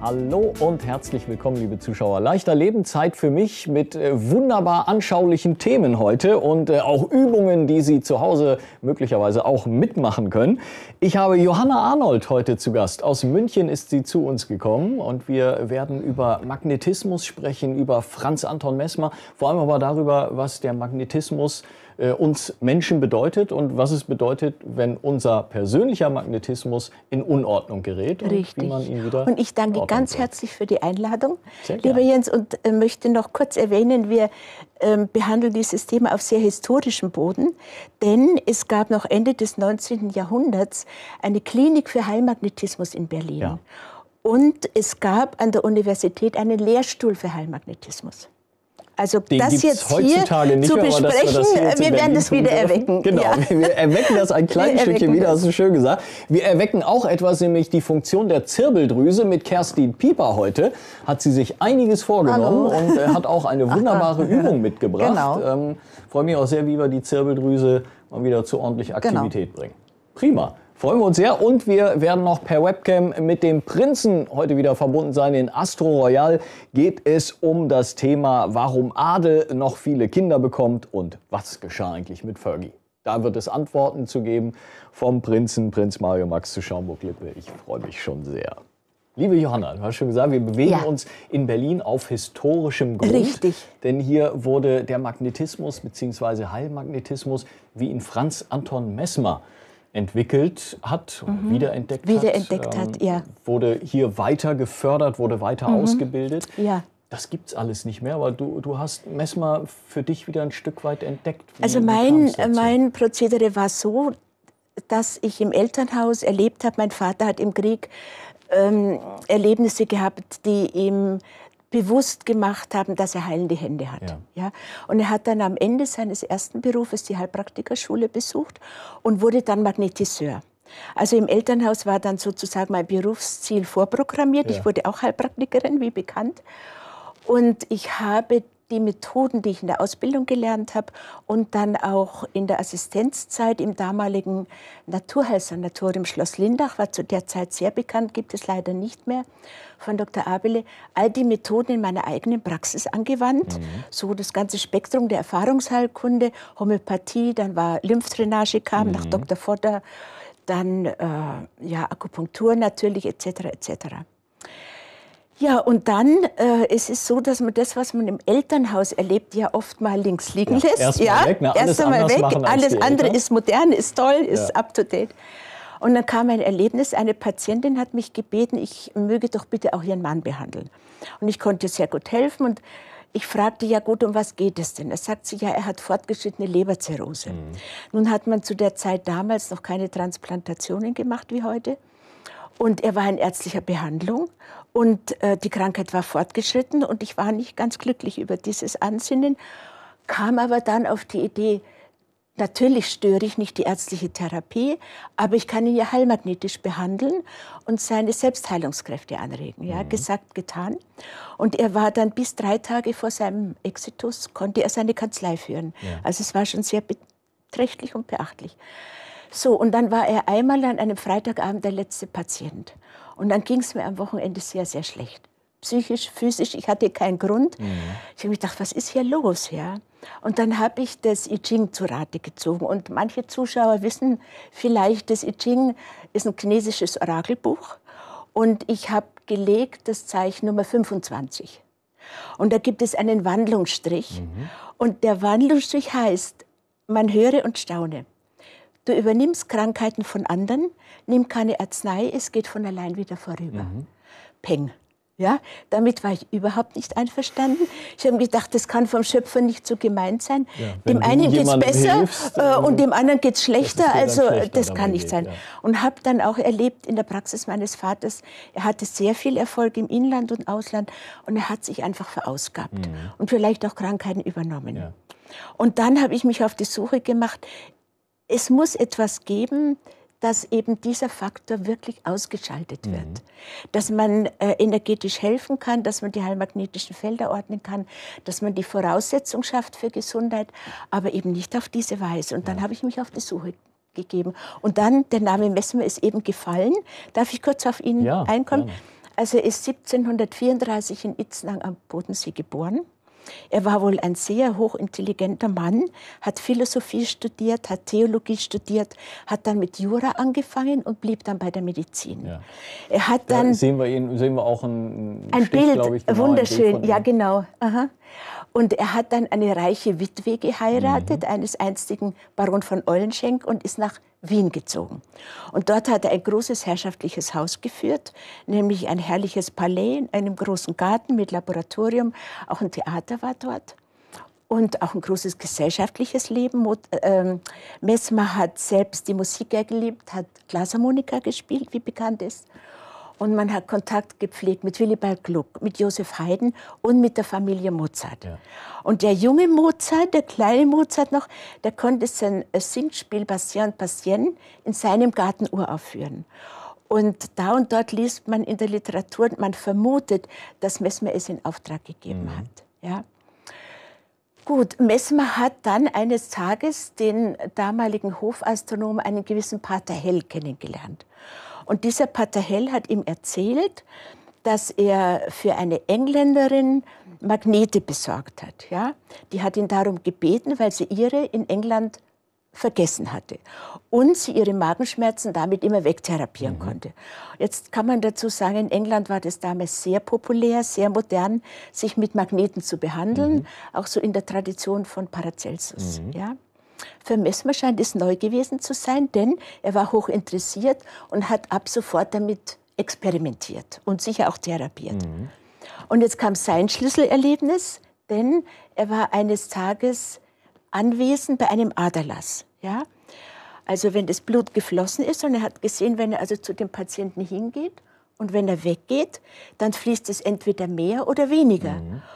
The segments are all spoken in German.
Hallo und herzlich willkommen, liebe Zuschauer. Leichter Leben, Zeit für mich mit wunderbar anschaulichen Themen heute und auch Übungen, die Sie zu Hause möglicherweise auch mitmachen können. Ich habe Johanna Arnold heute zu Gast. Aus München ist sie zu uns gekommen und wir werden über Magnetismus sprechen, über Franz Anton Mesmer, vor allem aber darüber, was der Magnetismus uns Menschen bedeutet und was es bedeutet, wenn unser persönlicher Magnetismus in Unordnung gerät. Richtig. Und wie man ihn wieder und ich danke in Ordnung ganz bringt. herzlich für die Einladung, Sehr lieber gern. Jens, und möchte noch kurz erwähnen, wir behandeln dieses Thema auf sehr historischem Boden, denn es gab noch Ende des 19. Jahrhunderts eine Klinik für Heilmagnetismus in Berlin. Ja. Und es gab an der Universität einen Lehrstuhl für Heilmagnetismus. Also Den das gibt's jetzt heutzutage hier nicht zu mehr, aber dass besprechen, das hier jetzt in wir werden Berlin das wieder tun dürfen. erwecken. Genau, Ja. wir erwecken das ein kleines Wir Stückchen erwecken wieder, das. hast du schön gesagt. Wir erwecken auch etwas, nämlich die Funktion der Zirbeldrüse mit Kerstin Pieper heute. Hat sie sich einiges vorgenommen Hallo. und hat auch eine wunderbare Übung mitgebracht. Genau. Freue mich auch sehr, wie wir die Zirbeldrüse mal wieder zu ordentlich Aktivität bringen. Prima. Freuen wir uns sehr und wir werden noch per Webcam mit dem Prinzen heute wieder verbunden sein. In Astro Royal geht es um das Thema, warum Adel noch viele Kinder bekommt und was geschah eigentlich mit Fergie. Da wird es Antworten zu geben vom Prinzen, Prinz Mario Max zu Schaumburg-Lippe. Ich freue mich schon sehr. Liebe Johanna, du hast schon gesagt, wir bewegen Ja. uns in Berlin auf historischem Grund. Richtig. Denn hier wurde der Magnetismus bzw. Heilmagnetismus, wie ihn Franz Anton Mesmer entwickelt hat, wiederentdeckt hat, ja. wurde hier weiter gefördert, wurde weiter ausgebildet. Ja. Das gibt's alles nicht mehr, aber du hast Mesmer für dich wieder ein Stück weit entdeckt. Also Wie mein kam's dazu? Prozedere war so, dass ich im Elternhaus erlebt habe, mein Vater hat im Krieg Erlebnisse gehabt, die ihm bewusst gemacht haben, dass er heilende Hände hat. Ja. Ja? Und er hat dann am Ende seines ersten Berufes die Heilpraktikerschule besucht und wurde dann Magnetiseur. Also im Elternhaus war dann sozusagen mein Berufsziel vorprogrammiert. Ja. Ich wurde auch Heilpraktikerin, wie bekannt. Und ich habe die Methoden, die ich in der Ausbildung gelernt habe und dann auch in der Assistenzzeit im damaligen Naturheilsanatorium Schloss Lindach, war zu der Zeit sehr bekannt, gibt es leider nicht mehr, von Dr. Abele, all die Methoden in meiner eigenen Praxis angewandt. So das ganze Spektrum der Erfahrungsheilkunde, Homöopathie, dann war Lymphdrainage kam nach Dr. Vodder, dann ja, Akupunktur natürlich etc. etc. Ja, und dann ist es so, dass man das, was man im Elternhaus erlebt, ja oft mal links liegen lässt. erst mal weg, ne? Alles erst einmal anders weg. machen als Alles die andere Eltern. ist modern, ist toll, ist up to date. Und dann kam ein Erlebnis, eine Patientin hat mich gebeten, ich möge doch bitte auch ihren Mann behandeln. Und ich konnte sehr gut helfen und ich fragte, ja gut, um was geht es denn? Da sagt sie, ja, er hat fortgeschrittene Leberzirrhose. Nun hat man zu der Zeit damals noch keine Transplantationen gemacht wie heute. Und er war in ärztlicher Behandlung und die Krankheit war fortgeschritten und ich war nicht ganz glücklich über dieses Ansinnen, kam aber dann auf die Idee, natürlich störe ich nicht die ärztliche Therapie, aber ich kann ihn ja heilmagnetisch behandeln und seine Selbstheilungskräfte anregen. Ja, gesagt, getan. Und er war dann bis 3 Tage vor seinem Exitus, konnte er seine Kanzlei führen. Ja. Also es war schon sehr beträchtlich und beachtlich. So, und dann war er einmal an einem Freitagabend der letzte Patient. Und dann ging es mir am Wochenende sehr, sehr schlecht. Psychisch, physisch, ich hatte keinen Grund. Ich habe mir gedacht, was ist hier los? Ja? Und dann habe ich das I Ching zu Rate gezogen. Und manche Zuschauer wissen vielleicht, das I Ching ist ein chinesisches Orakelbuch. Und ich habe gelegt das Zeichen Nummer 25. Und da gibt es einen Wandlungsstrich. Und der Wandlungsstrich heißt, man höre und staune. Du übernimmst Krankheiten von anderen, nimm keine Arznei, es geht von allein wieder vorüber. Peng. Ja, damit war ich überhaupt nicht einverstanden. Ich habe gedacht, das kann vom Schöpfer nicht so gemeint sein. Ja, wenn dem einen du geht es jemandem besser hilfst, und dem anderen geht es schlechter. dass es dir Also dann schlechter das dabei kann nicht geht, sein. ja. Und habe dann auch erlebt in der Praxis meines Vaters, er hatte sehr viel Erfolg im Inland und Ausland und er hat sich einfach verausgabt und vielleicht auch Krankheiten übernommen. Ja. Und dann habe ich mich auf die Suche gemacht, es muss etwas geben, dass eben dieser Faktor wirklich ausgeschaltet wird. Dass man energetisch helfen kann, dass man die heilmagnetischen Felder ordnen kann, dass man die Voraussetzung schafft für Gesundheit, aber eben nicht auf diese Weise. Und dann habe ich mich auf die Suche gegeben. Und dann, der Name Mesmer ist eben gefallen. Darf ich kurz auf ihn einkommen? Gerne. Also er ist 1734 in Itznang am Bodensee geboren. Er war wohl ein sehr hochintelligenter Mann, hat Philosophie studiert, hat Theologie studiert, hat dann mit Jura angefangen und blieb dann bei der Medizin. Ja. Er hat dann Da sehen wir auch ein Stich, Bild, glaube ich, genau, wunderschön, ein Bild ja genau. Aha. Und er hat dann eine reiche Witwe geheiratet, eines einstigen Baron von Eulenschenk, und ist nach Wien gezogen. Und dort hat er ein großes herrschaftliches Haus geführt, nämlich ein herrliches Palais in einem großen Garten mit Laboratorium. Auch ein Theater war dort. Und auch ein großes gesellschaftliches Leben. Messmer hat selbst die Musik geliebt, hat Glasharmonika gespielt, wie bekannt ist. Und man hat Kontakt gepflegt mit Willibald Gluck, mit Joseph Haydn und mit der Familie Mozart. Ja. Und der junge Mozart, der kleine Mozart noch, der konnte sein Singspiel Patient, Patient in seinem Garten uraufführen. Und da und dort liest man in der Literatur, man vermutet, dass Messmer es in Auftrag gegeben hat. Ja. Gut, Messmer hat dann eines Tages den damaligen Hofastronomen, einen gewissen Pater Hell, kennengelernt. Und dieser Pater Hell hat ihm erzählt, dass er für eine Engländerin Magnete besorgt hat. Ja? Die hat ihn darum gebeten, weil sie ihre in England vergessen hatte und sie ihre Magenschmerzen damit immer wegtherapieren konnte. Jetzt kann man dazu sagen, in England war das damals sehr populär, sehr modern, sich mit Magneten zu behandeln, auch so in der Tradition von Paracelsus. Ja? Für Messmer scheint es neu gewesen zu sein, denn er war hoch interessiert und hat ab sofort damit experimentiert und sicher auch therapiert. Und jetzt kam sein Schlüsselerlebnis, denn er war eines Tages anwesend bei einem Aderlass. Ja? Also wenn das Blut geflossen ist, und er hat gesehen, wenn er also zu dem Patienten hingeht und wenn er weggeht, dann fließt es entweder mehr oder weniger.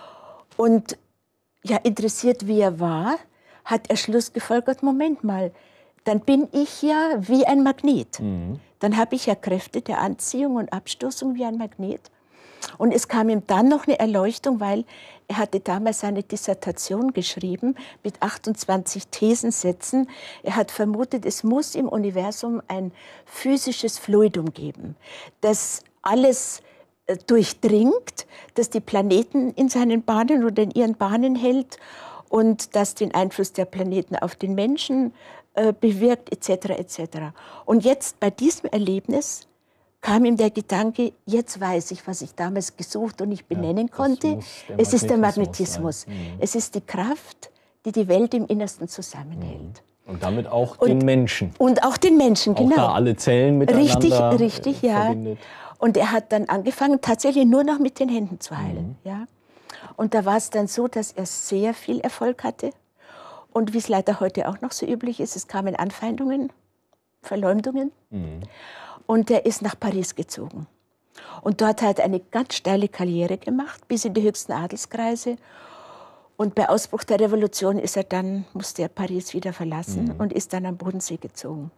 Und ja, interessiert wie er war, hat er schlussgefolgert, Moment mal, dann bin ich ja wie ein Magnet. Dann habe ich ja Kräfte der Anziehung und Abstoßung wie ein Magnet. Und es kam ihm dann noch eine Erleuchtung, weil er hatte damals seine Dissertation geschrieben mit 28 Thesensätzen. Er hat vermutet, es muss im Universum ein physisches Fluidum geben, das alles durchdringt, das die Planeten in seinen Bahnen oder in ihren Bahnen hält und das den Einfluss der Planeten auf den Menschen bewirkt, etc., etc. Und jetzt bei diesem Erlebnis kam ihm der Gedanke, jetzt weiß ich, was ich damals gesucht und nicht benennen konnte. Es ist der Magnetismus. Es ist die Kraft, die die Welt im Innersten zusammenhält. Und damit auch den Menschen. Und auch den Menschen, genau. Auch da alle Zellen miteinander richtig, ja. verbindet. Und er hat dann angefangen, tatsächlich nur noch mit den Händen zu heilen. Ja. Und da war es dann so, dass er sehr viel Erfolg hatte. Und wie es leider heute auch noch so üblich ist, es kamen Anfeindungen, Verleumdungen. Und er ist nach Paris gezogen. Und dort hat er eine ganz steile Karriere gemacht, bis in die höchsten Adelskreise. Und bei Ausbruch der Revolution musste er Paris wieder verlassen und ist dann am Bodensee gezogen.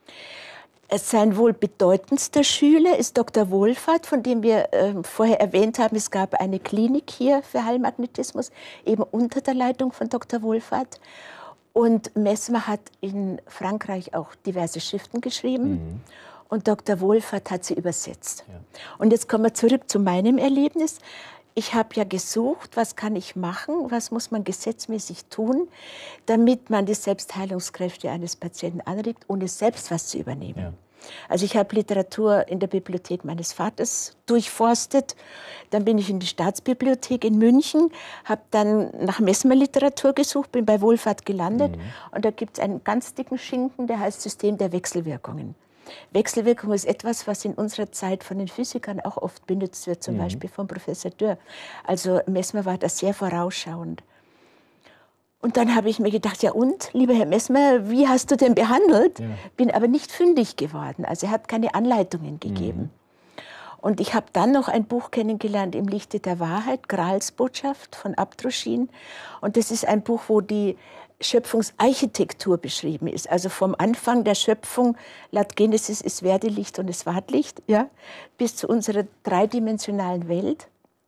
Sein wohl bedeutendster Schüler ist Dr. Wohlfahrt, von dem wir vorher erwähnt haben, es gab eine Klinik hier für Heilmagnetismus, eben unter der Leitung von Dr. Wohlfahrt. Und Messmer hat in Frankreich auch diverse Schriften geschrieben. Und Dr. Wohlfahrt hat sie übersetzt. Ja. Und jetzt kommen wir zurück zu meinem Erlebnis. Ich habe ja gesucht, was kann ich machen, was muss man gesetzmäßig tun, damit man die Selbstheilungskräfte eines Patienten anregt, ohne selbst was zu übernehmen. Ja. Also ich habe Literatur in der Bibliothek meines Vaters durchforstet. Dann bin ich in die Staatsbibliothek in München, habe dann nach Messmer-Literatur gesucht, bin bei Wohlfahrt gelandet. Und da gibt es einen ganz dicken Schinken, der heißt System der Wechselwirkungen. Wechselwirkung ist etwas, was in unserer Zeit von den Physikern auch oft benutzt wird, zum Beispiel von Professor Dürr. Also Messmer war da sehr vorausschauend. Und dann habe ich mir gedacht, ja und, lieber Herr Messmer, wie hast du denn behandelt? Ja. Bin aber nicht fündig geworden. Also er hat keine Anleitungen gegeben. Und ich habe dann noch ein Buch kennengelernt, Im Lichte der Wahrheit, Grals Botschaft von Abdruschin. Und das ist ein Buch, wo die Schöpfungsarchitektur beschrieben ist. Also vom Anfang der Schöpfung, laut Genesis, es werde Licht und es ward Licht, ja, bis zu unserer dreidimensionalen Welt.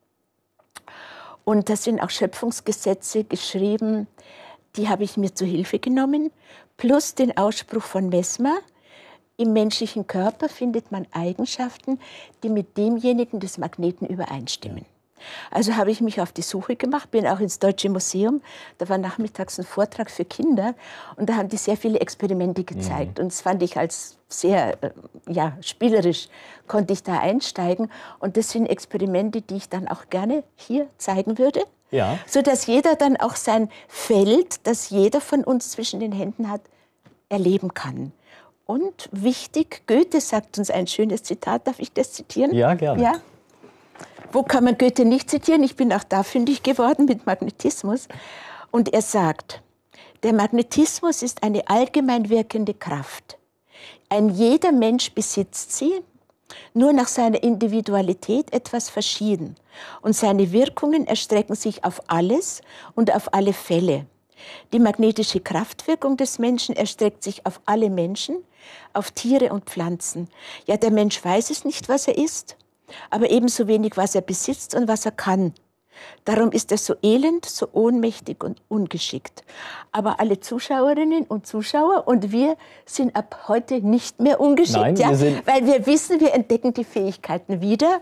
Und da sind auch Schöpfungsgesetze geschrieben, die habe ich mir zu Hilfe genommen, plus den Ausspruch von Messmer, im menschlichen Körper findet man Eigenschaften, die mit demjenigen des Magneten übereinstimmen. Also habe ich mich auf die Suche gemacht, bin auch ins Deutsche Museum. Da war nachmittags ein Vortrag für Kinder und da haben die sehr viele Experimente gezeigt. Und das fand ich als sehr spielerisch, konnte ich da einsteigen. Und das sind Experimente, die ich dann auch gerne hier zeigen würde. Ja. Sodass jeder dann auch sein Feld, das jeder von uns zwischen den Händen hat, erleben kann. Und wichtig, Goethe sagt uns ein schönes Zitat, darf ich das zitieren? Ja, gerne. Ja? Wo kann man Goethe nicht zitieren? Ich bin auch da fündig geworden mit Magnetismus. Und er sagt, der Magnetismus ist eine allgemein wirkende Kraft. Ein jeder Mensch besitzt sie, nur nach seiner Individualität etwas verschieden. Und seine Wirkungen erstrecken sich auf alles und auf alle Fälle. Die magnetische Kraftwirkung des Menschen erstreckt sich auf alle Menschen, auf Tiere und Pflanzen. Ja, der Mensch weiß es nicht, was er ist, aber ebenso wenig, was er besitzt und was er kann. Darum ist er so elend, so ohnmächtig und ungeschickt. Aber alle Zuschauerinnen und Zuschauer und wir sind ab heute nicht mehr ungeschickt. Nein, weil wir wissen, wir entdecken die Fähigkeiten wieder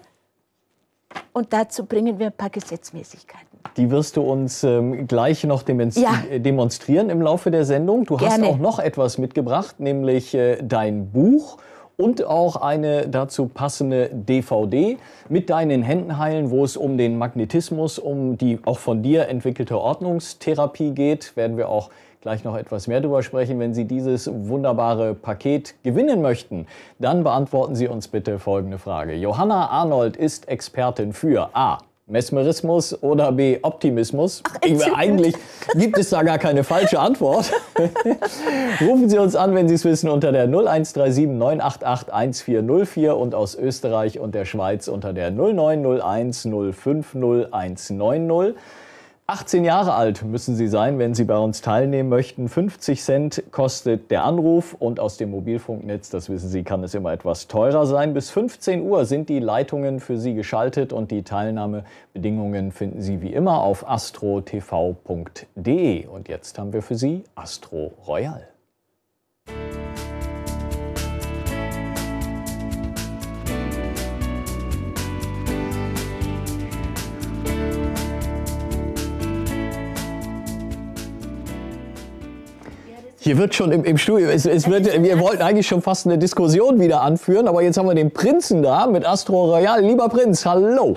und dazu bringen wir ein paar Gesetzmäßigkeiten. Die wirst du uns gleich noch demonstrieren im Laufe der Sendung. Du hast auch noch etwas mitgebracht, nämlich dein Buch. Und auch eine dazu passende DVD mit deinen Händen heilen, wo es um den Magnetismus, um die auch von dir entwickelte Ordnungstherapie geht. Werden wir auch gleich noch etwas mehr darüber sprechen. Wenn Sie dieses wunderbare Paket gewinnen möchten, dann beantworten Sie uns bitte folgende Frage. Johanna Arnold ist Expertin für A. Mesmerismus oder B. Optimismus? Eigentlich gibt es da gar keine falsche Antwort. Rufen Sie uns an, wenn Sie es wissen, unter der 0137 988 1404 und aus Österreich und der Schweiz unter der 0901 050 190. 18 Jahre alt müssen Sie sein, wenn Sie bei uns teilnehmen möchten. 50 Cent kostet der Anruf und aus dem Mobilfunknetz, das wissen Sie, kann es immer etwas teurer sein. Bis 15 Uhr sind die Leitungen für Sie geschaltet und die Teilnahmebedingungen finden Sie wie immer auf astrotv.de. Und jetzt haben wir für Sie Astro Royal. Hier wird schon im Studio, wir wollten eigentlich schon fast eine Diskussion wieder anführen, aber jetzt haben wir den Prinzen da mit Astro Royal. Lieber Prinz, hallo.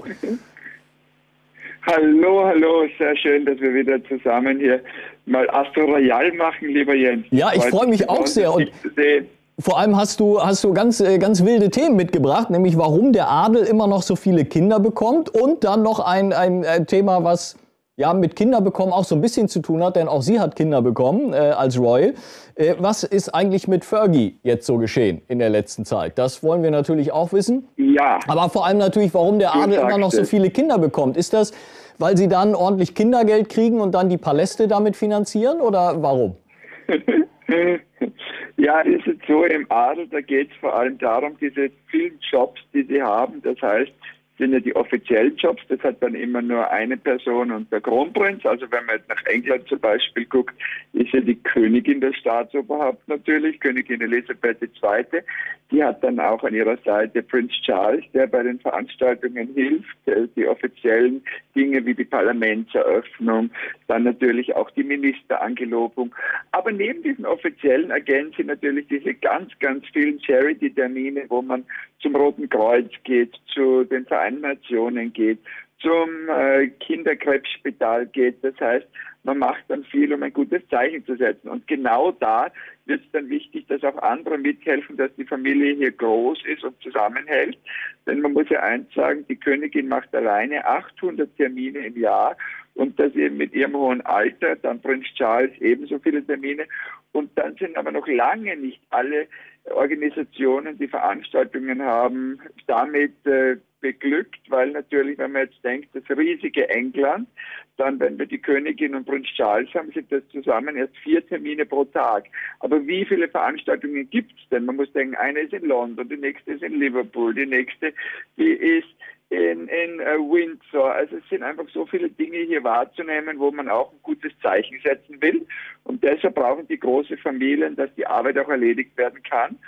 Hallo, hallo, sehr schön, dass wir wieder zusammen hier mal Astro Royal machen, lieber Jens. Ja, ich freue mich auch sehr und vor allem hast du ganz wilde Themen mitgebracht, nämlich warum der Adel immer noch so viele Kinder bekommt und dann noch ein Thema, was ja mit Kinder bekommen auch so ein bisschen zu tun hat, denn auch sie hat Kinder bekommen als Royal. Was ist eigentlich mit Fergie jetzt so geschehen in der letzten Zeit? Das wollen wir natürlich auch wissen. Ja. Aber vor allem natürlich, warum der Adel immer noch so viele Kinder bekommt. Ist das, weil sie dann ordentlich Kindergeld kriegen und dann die Paläste damit finanzieren oder warum? Ja, ist es so, im Adel, da geht es vor allem darum, diese vielen Jobs, die sie haben, das heißt, sind ja die offiziellen Jobs, das hat dann immer nur eine Person und der Kronprinz. Also wenn man jetzt nach England zum Beispiel guckt, ist ja die Königin das Staatsoberhaupt natürlich, Königin Elisabeth II. Die hat dann auch an ihrer Seite Prinz Charles, der bei den Veranstaltungen hilft, die offiziellen Dinge wie die Parlamentseröffnung, dann natürlich auch die Ministerangelobung. Aber neben diesen offiziellen Agenten sind natürlich diese ganz, ganz vielen Charity-Termine, wo man zum Roten Kreuz geht, zu den Vereinten Nationen geht, zum Kinderkrebsspital geht. Das heißt, man macht dann viel, um ein gutes Zeichen zu setzen. Und genau da wird es dann wichtig, dass auch andere mithelfen, dass die Familie hier groß ist und zusammenhält. Denn man muss ja eins sagen, die Königin macht alleine 800 Termine im Jahr und das eben mit ihrem hohen Alter, dann Prinz Charles ebenso viele Termine. Und dann sind aber noch lange nicht alle Organisationen, die Veranstaltungen haben, damit beglückt, weil natürlich, wenn man jetzt denkt, das riesige England, dann, wenn wir die Königin und Prinz Charles haben, sind das zusammen erst 4 Termine pro Tag. Aber wie viele Veranstaltungen gibt es denn? Man muss denken, eine ist in London, die nächste ist in Liverpool, die nächste, die ist in Windsor. Also es sind einfach so viele Dinge hier wahrzunehmen, wo man auch ein gutes Zeichen setzen will. Und deshalb brauchen die große Familien, dass die Arbeit auch erledigt werden kann.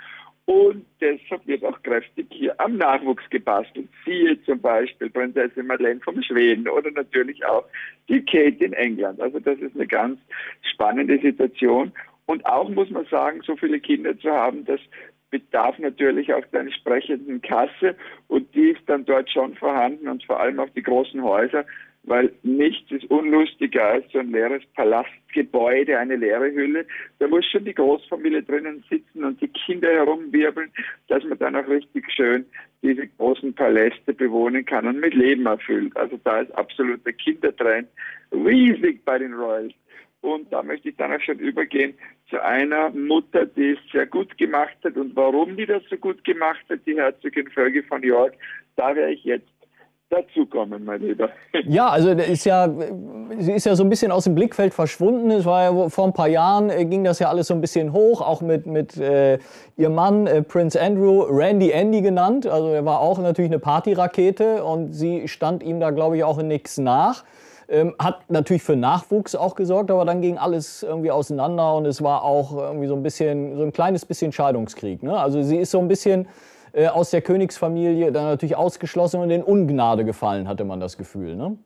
Und deshalb wird auch kräftig hier am Nachwuchs gebastelt. Siehe zum Beispiel Prinzessin Madeleine von Schweden oder natürlich auch die Kate in England. Also das ist eine ganz spannende Situation. Und auch muss man sagen, so viele Kinder zu haben, das bedarf natürlich auch der entsprechenden Kasse. Und die ist dann dort schon vorhanden und vor allem auch die großen Häuser, weil nichts ist unlustiger als so ein leeres Palastgebäude, eine leere Hülle. Da muss schon die Großfamilie drinnen sitzen und die Kinder herumwirbeln, dass man dann auch richtig schön diese großen Paläste bewohnen kann und mit Leben erfüllt. Also da ist absolut der Kindertrend riesig bei den Royals. Und da möchte ich dann auch schon übergehen zu einer Mutter, die es sehr gut gemacht hat. Und warum die das so gut gemacht hat, die Herzogin Fergie von York, da werde ich jetzt dazukommen, mein Lieber. Ja, also sie ist ja so ein bisschen aus dem Blickfeld verschwunden. Es war ja vor ein paar Jahren, ging das ja alles so ein bisschen hoch, auch mit ihrem Mann, Prince Andrew, Randy Andy genannt. Also er war auch natürlich eine Partyrakete und sie stand ihm da, glaube ich, auch in nichts nach. Hat natürlich für Nachwuchs auch gesorgt, aber dann ging alles irgendwie auseinander und es war auch irgendwie so ein kleines bisschen Scheidungskrieg. Ne? Also sie ist so ein bisschen aus der Königsfamilie dann natürlich ausgeschlossen und in Ungnade gefallen, hatte man das Gefühl, ne?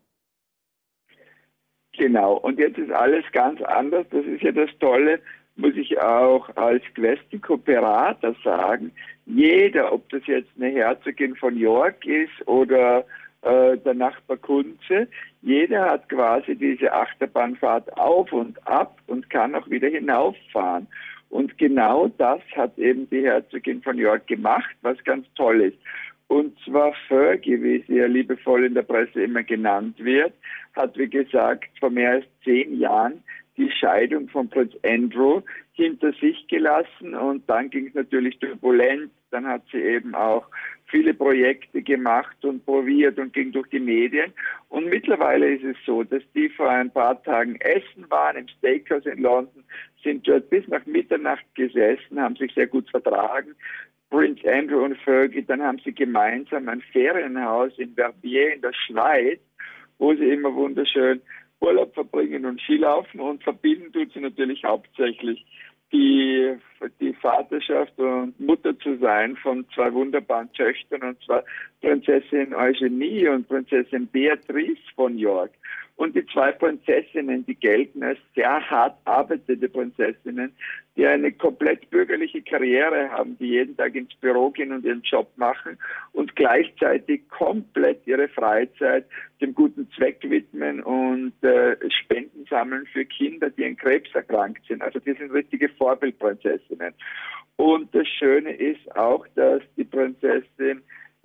Genau, und jetzt ist alles ganz anders. Das ist ja das Tolle, muss ich auch als Questi-Kooperator sagen. Jeder, ob das jetzt eine Herzogin von York ist oder der Nachbar Kunze, jeder hat quasi diese Achterbahnfahrt auf und ab und kann auch wieder hinauffahren. Und genau das hat eben die Herzogin von York gemacht, was ganz toll ist. Und zwar Fergie, wie sie ja liebevoll in der Presse immer genannt wird, hat, wie gesagt, vor mehr als 10 Jahren die Scheidung von Prinz Andrew hinter sich gelassen. Und dann ging es natürlich turbulent. Dann hat sie eben auch viele Projekte gemacht und probiert und ging durch die Medien. Und mittlerweile ist es so, dass die vor ein paar Tagen essen waren im Steakhouse in London, sind dort bis nach Mitternacht gesessen, haben sich sehr gut vertragen. Prince Andrew und Fergie, dann haben sie gemeinsam ein Ferienhaus in Verbier in der Schweiz, wo sie immer wunderschön Urlaub verbringen und Skilaufen, und verbinden tut sie natürlich hauptsächlich die Vaterschaft und Mutter zu sein von 2 wunderbaren Töchtern, und zwar Prinzessin Eugenie und Prinzessin Beatrice von York. Und die 2 Prinzessinnen, die gelten als sehr hart arbeitende Prinzessinnen, die eine komplett bürgerliche Karriere haben, die jeden Tag ins Büro gehen und ihren Job machen und gleichzeitig komplett ihre Freizeit dem guten Zweck widmen und Spenden sammeln für Kinder, die an Krebs erkrankt sind. Also die sind richtige Vorbildprinzessinnen. Und das Schöne ist auch, dass die Prinzessin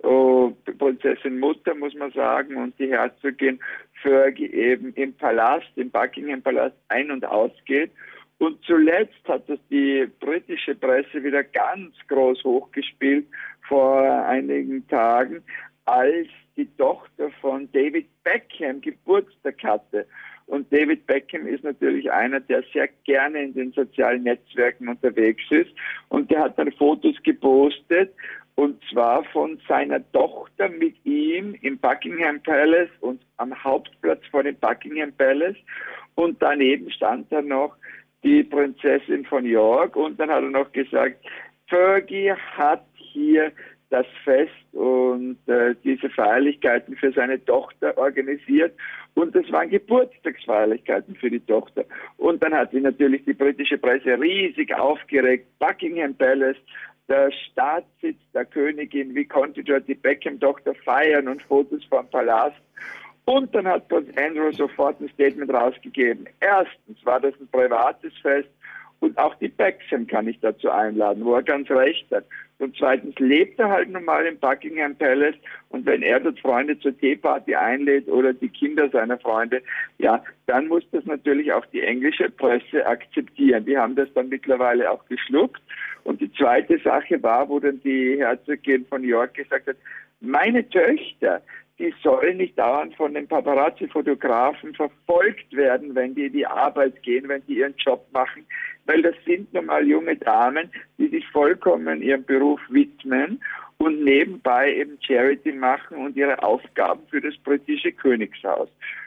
Mutter, muss man sagen, und die Herzogin Fergie eben im Palast, im Buckingham Palast ein- und ausgeht. Und zuletzt hat das die britische Presse wieder ganz groß hochgespielt vor einigen Tagen, als die Tochter von David Beckham Geburtstag hatte. Und David Beckham ist natürlich einer, der sehr gerne in den sozialen Netzwerken unterwegs ist. Und der hat dann Fotos gepostet, und zwar von seiner Tochter mit ihm im Buckingham Palace und am Hauptplatz vor dem Buckingham Palace. Und daneben stand dann noch die Prinzessin von York. Und dann hat er noch gesagt, Fergie hat hier das Fest und diese Feierlichkeiten für seine Tochter organisiert. Und das waren Geburtstagsfeierlichkeiten für die Tochter. Und dann hat sich natürlich die britische Presse riesig aufgeregt. Buckingham Palace, der Staatssitz der Königin, wie konnte dort die Beckham-Tochter feiern und Fotos vom Palast. Und dann hat Prinz Andrew sofort ein Statement rausgegeben. Erstens war das ein privates Fest und auch die Beckham kann ich dazu einladen, wo er ganz recht hat. Und zweitens lebt er halt nun mal im Buckingham Palace, und wenn er dort Freunde zur Teeparty einlädt oder die Kinder seiner Freunde, ja, dann muss das natürlich auch die englische Presse akzeptieren. Die haben das dann mittlerweile auch geschluckt. Und die zweite Sache war, wo dann die Herzogin von York gesagt hat, meine Töchter, die sollen nicht dauernd von den Paparazzi-Fotografen verfolgt werden, wenn die in die Arbeit gehen, wenn die ihren Job machen, weil das sind nun mal junge Damen, die sich vollkommen ihrem Beruf widmen und nebenbei eben Charity machen und ihre Aufgaben für das britische Königshaus.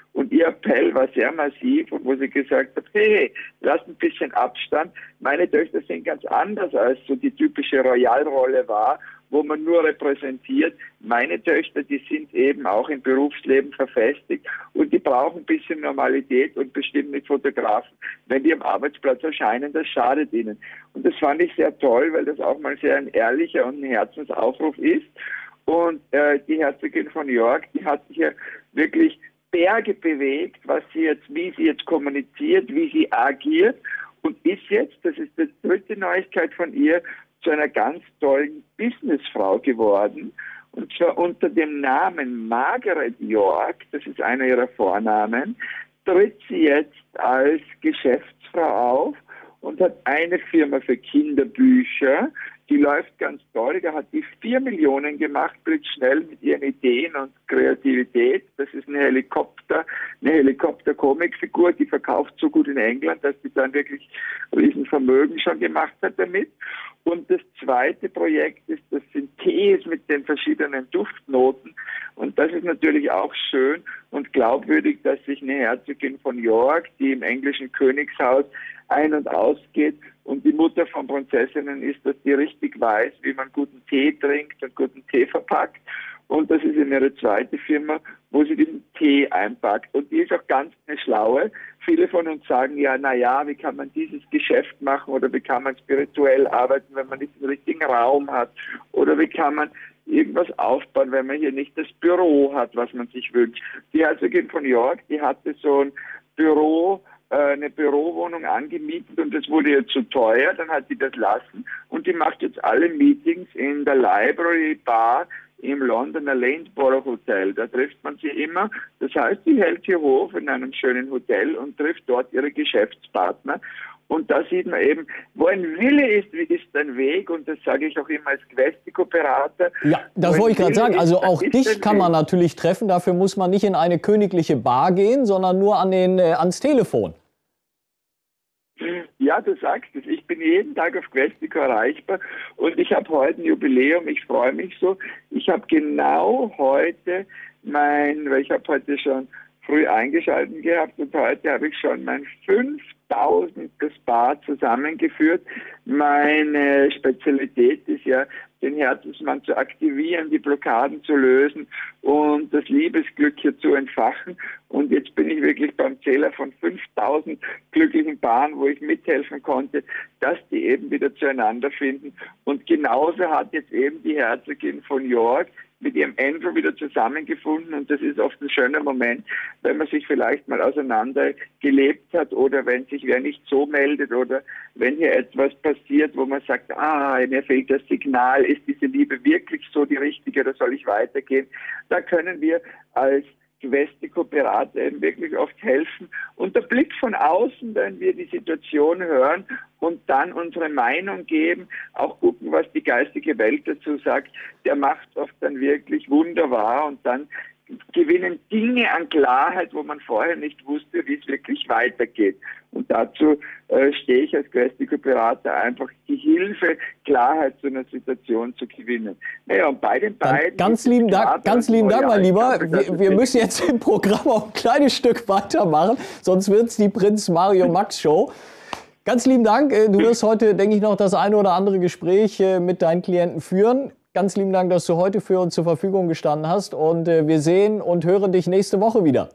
Und ihr Appell war sehr massiv, und wo sie gesagt hat, hey, lasst ein bisschen Abstand. Meine Töchter sind ganz anders, als so die typische Royalrolle war, wo man nur repräsentiert. Meine Töchter, die sind eben auch im Berufsleben verfestigt und die brauchen ein bisschen Normalität und bestimmt nicht Fotografen. Wenn die am Arbeitsplatz erscheinen, das schadet ihnen. Und das fand ich sehr toll, weil das auch mal sehr ein ehrlicher und ein Herzensaufruf ist. Und die Herzogin von York, die hat sich ja wirklich Berge bewegt, wie sie jetzt kommuniziert, wie sie agiert und ist jetzt, das ist die dritte Neuigkeit von ihr, zu einer ganz tollen Businessfrau geworden. Und zwar unter dem Namen Margaret York, das ist einer ihrer Vornamen, tritt sie jetzt als Geschäftsfrau auf und hat eine Firma für Kinderbücher. Die läuft ganz toll. Da hat die 4 Millionen gemacht, blitzschnell mit ihren Ideen und Kreativität. Das ist eine Helikopter-Comicfigur, die verkauft so gut in England, dass die dann wirklich Riesenvermögen schon gemacht hat damit. Und das zweite Projekt ist, das sind Tees mit den verschiedenen Duftnoten. Und das ist natürlich auch schön und glaubwürdig, dass sich eine Herzogin von York, die im englischen Königshaus ein- und ausgeht und die Mutter von Prinzessinnen ist, dass die richtig weiß, wie man guten Tee trinkt und guten Tee verpackt. Und das ist in ihre zweite Firma, wo sie diesen Tee einpackt. Und die ist auch ganz eine Schlaue. Viele von uns sagen ja, naja, wie kann man dieses Geschäft machen oder wie kann man spirituell arbeiten, wenn man nicht den richtigen Raum hat? Oder wie kann man irgendwas aufbauen, wenn man hier nicht das Büro hat, was man sich wünscht? Die Herzogin von York, die hatte so ein Büro, eine Bürowohnung angemietet und das wurde ihr zu teuer, dann hat sie das lassen und die macht jetzt alle Meetings in der Library Bar im Londoner Lanesborough Hotel. Da trifft man sie immer. Das heißt, sie hält hier Hof in einem schönen Hotel und trifft dort ihre Geschäftspartner. Und da sieht man eben, wo ein Wille ist, wie ist ein Weg. Und das sage ich auch immer als Questi-Kooperator. Ja, das wollte ich gerade sagen. Also auch dich kann man natürlich treffen. Dafür muss man nicht in eine königliche Bar gehen, sondern nur ans Telefon. Ja, du sagst es. Ich bin jeden Tag auf Questico erreichbar und ich habe heute ein Jubiläum. Ich freue mich so. Ich habe genau heute weil ich habe heute schon früh eingeschaltet gehabt und heute habe ich schon mein 5000. Spa zusammengeführt. Meine Spezialität ist ja, den Herzensmann zu aktivieren, die Blockaden zu lösen und das Liebesglück hier zu entfachen. Und jetzt bin ich wirklich beim Zähler von 5000 glücklichen Paaren, wo ich mithelfen konnte, dass die eben wieder zueinander finden. Und genauso hat jetzt eben die Herzogin von York mit ihrem Andrew wieder zusammengefunden und das ist oft ein schöner Moment, wenn man sich vielleicht mal auseinander gelebt hat oder wenn sich wer nicht so meldet oder wenn hier etwas passiert, wo man sagt, mir fehlt das Signal, ist diese Liebe wirklich so die richtige oder soll ich weitergehen? Da können wir als Questi-Kooperator eben wirklich oft helfen. Und der Blick von außen, wenn wir die Situation hören und dann unsere Meinung geben, auch gucken, was die geistige Welt dazu sagt, der macht oft dann wirklich wunderbar und dann gewinnen Dinge an Klarheit, wo man vorher nicht wusste, wie es wirklich weitergeht. Und dazu stehe ich als Questi-Kooperator einfach die Hilfe, Klarheit zu einer Situation zu gewinnen. Naja, und bei den beiden... Ganz lieben Dank, mein Lieber. Wir müssen jetzt im Programm auch ein kleines Stück weitermachen, sonst wird es die Prinz Mario Max Show. Ganz lieben Dank. Du wirst heute, denke ich, noch das eine oder andere Gespräch mit deinen Klienten führen. Ganz lieben Dank, dass du heute für uns zur Verfügung gestanden hast. Und wir sehen und hören dich nächste Woche wieder.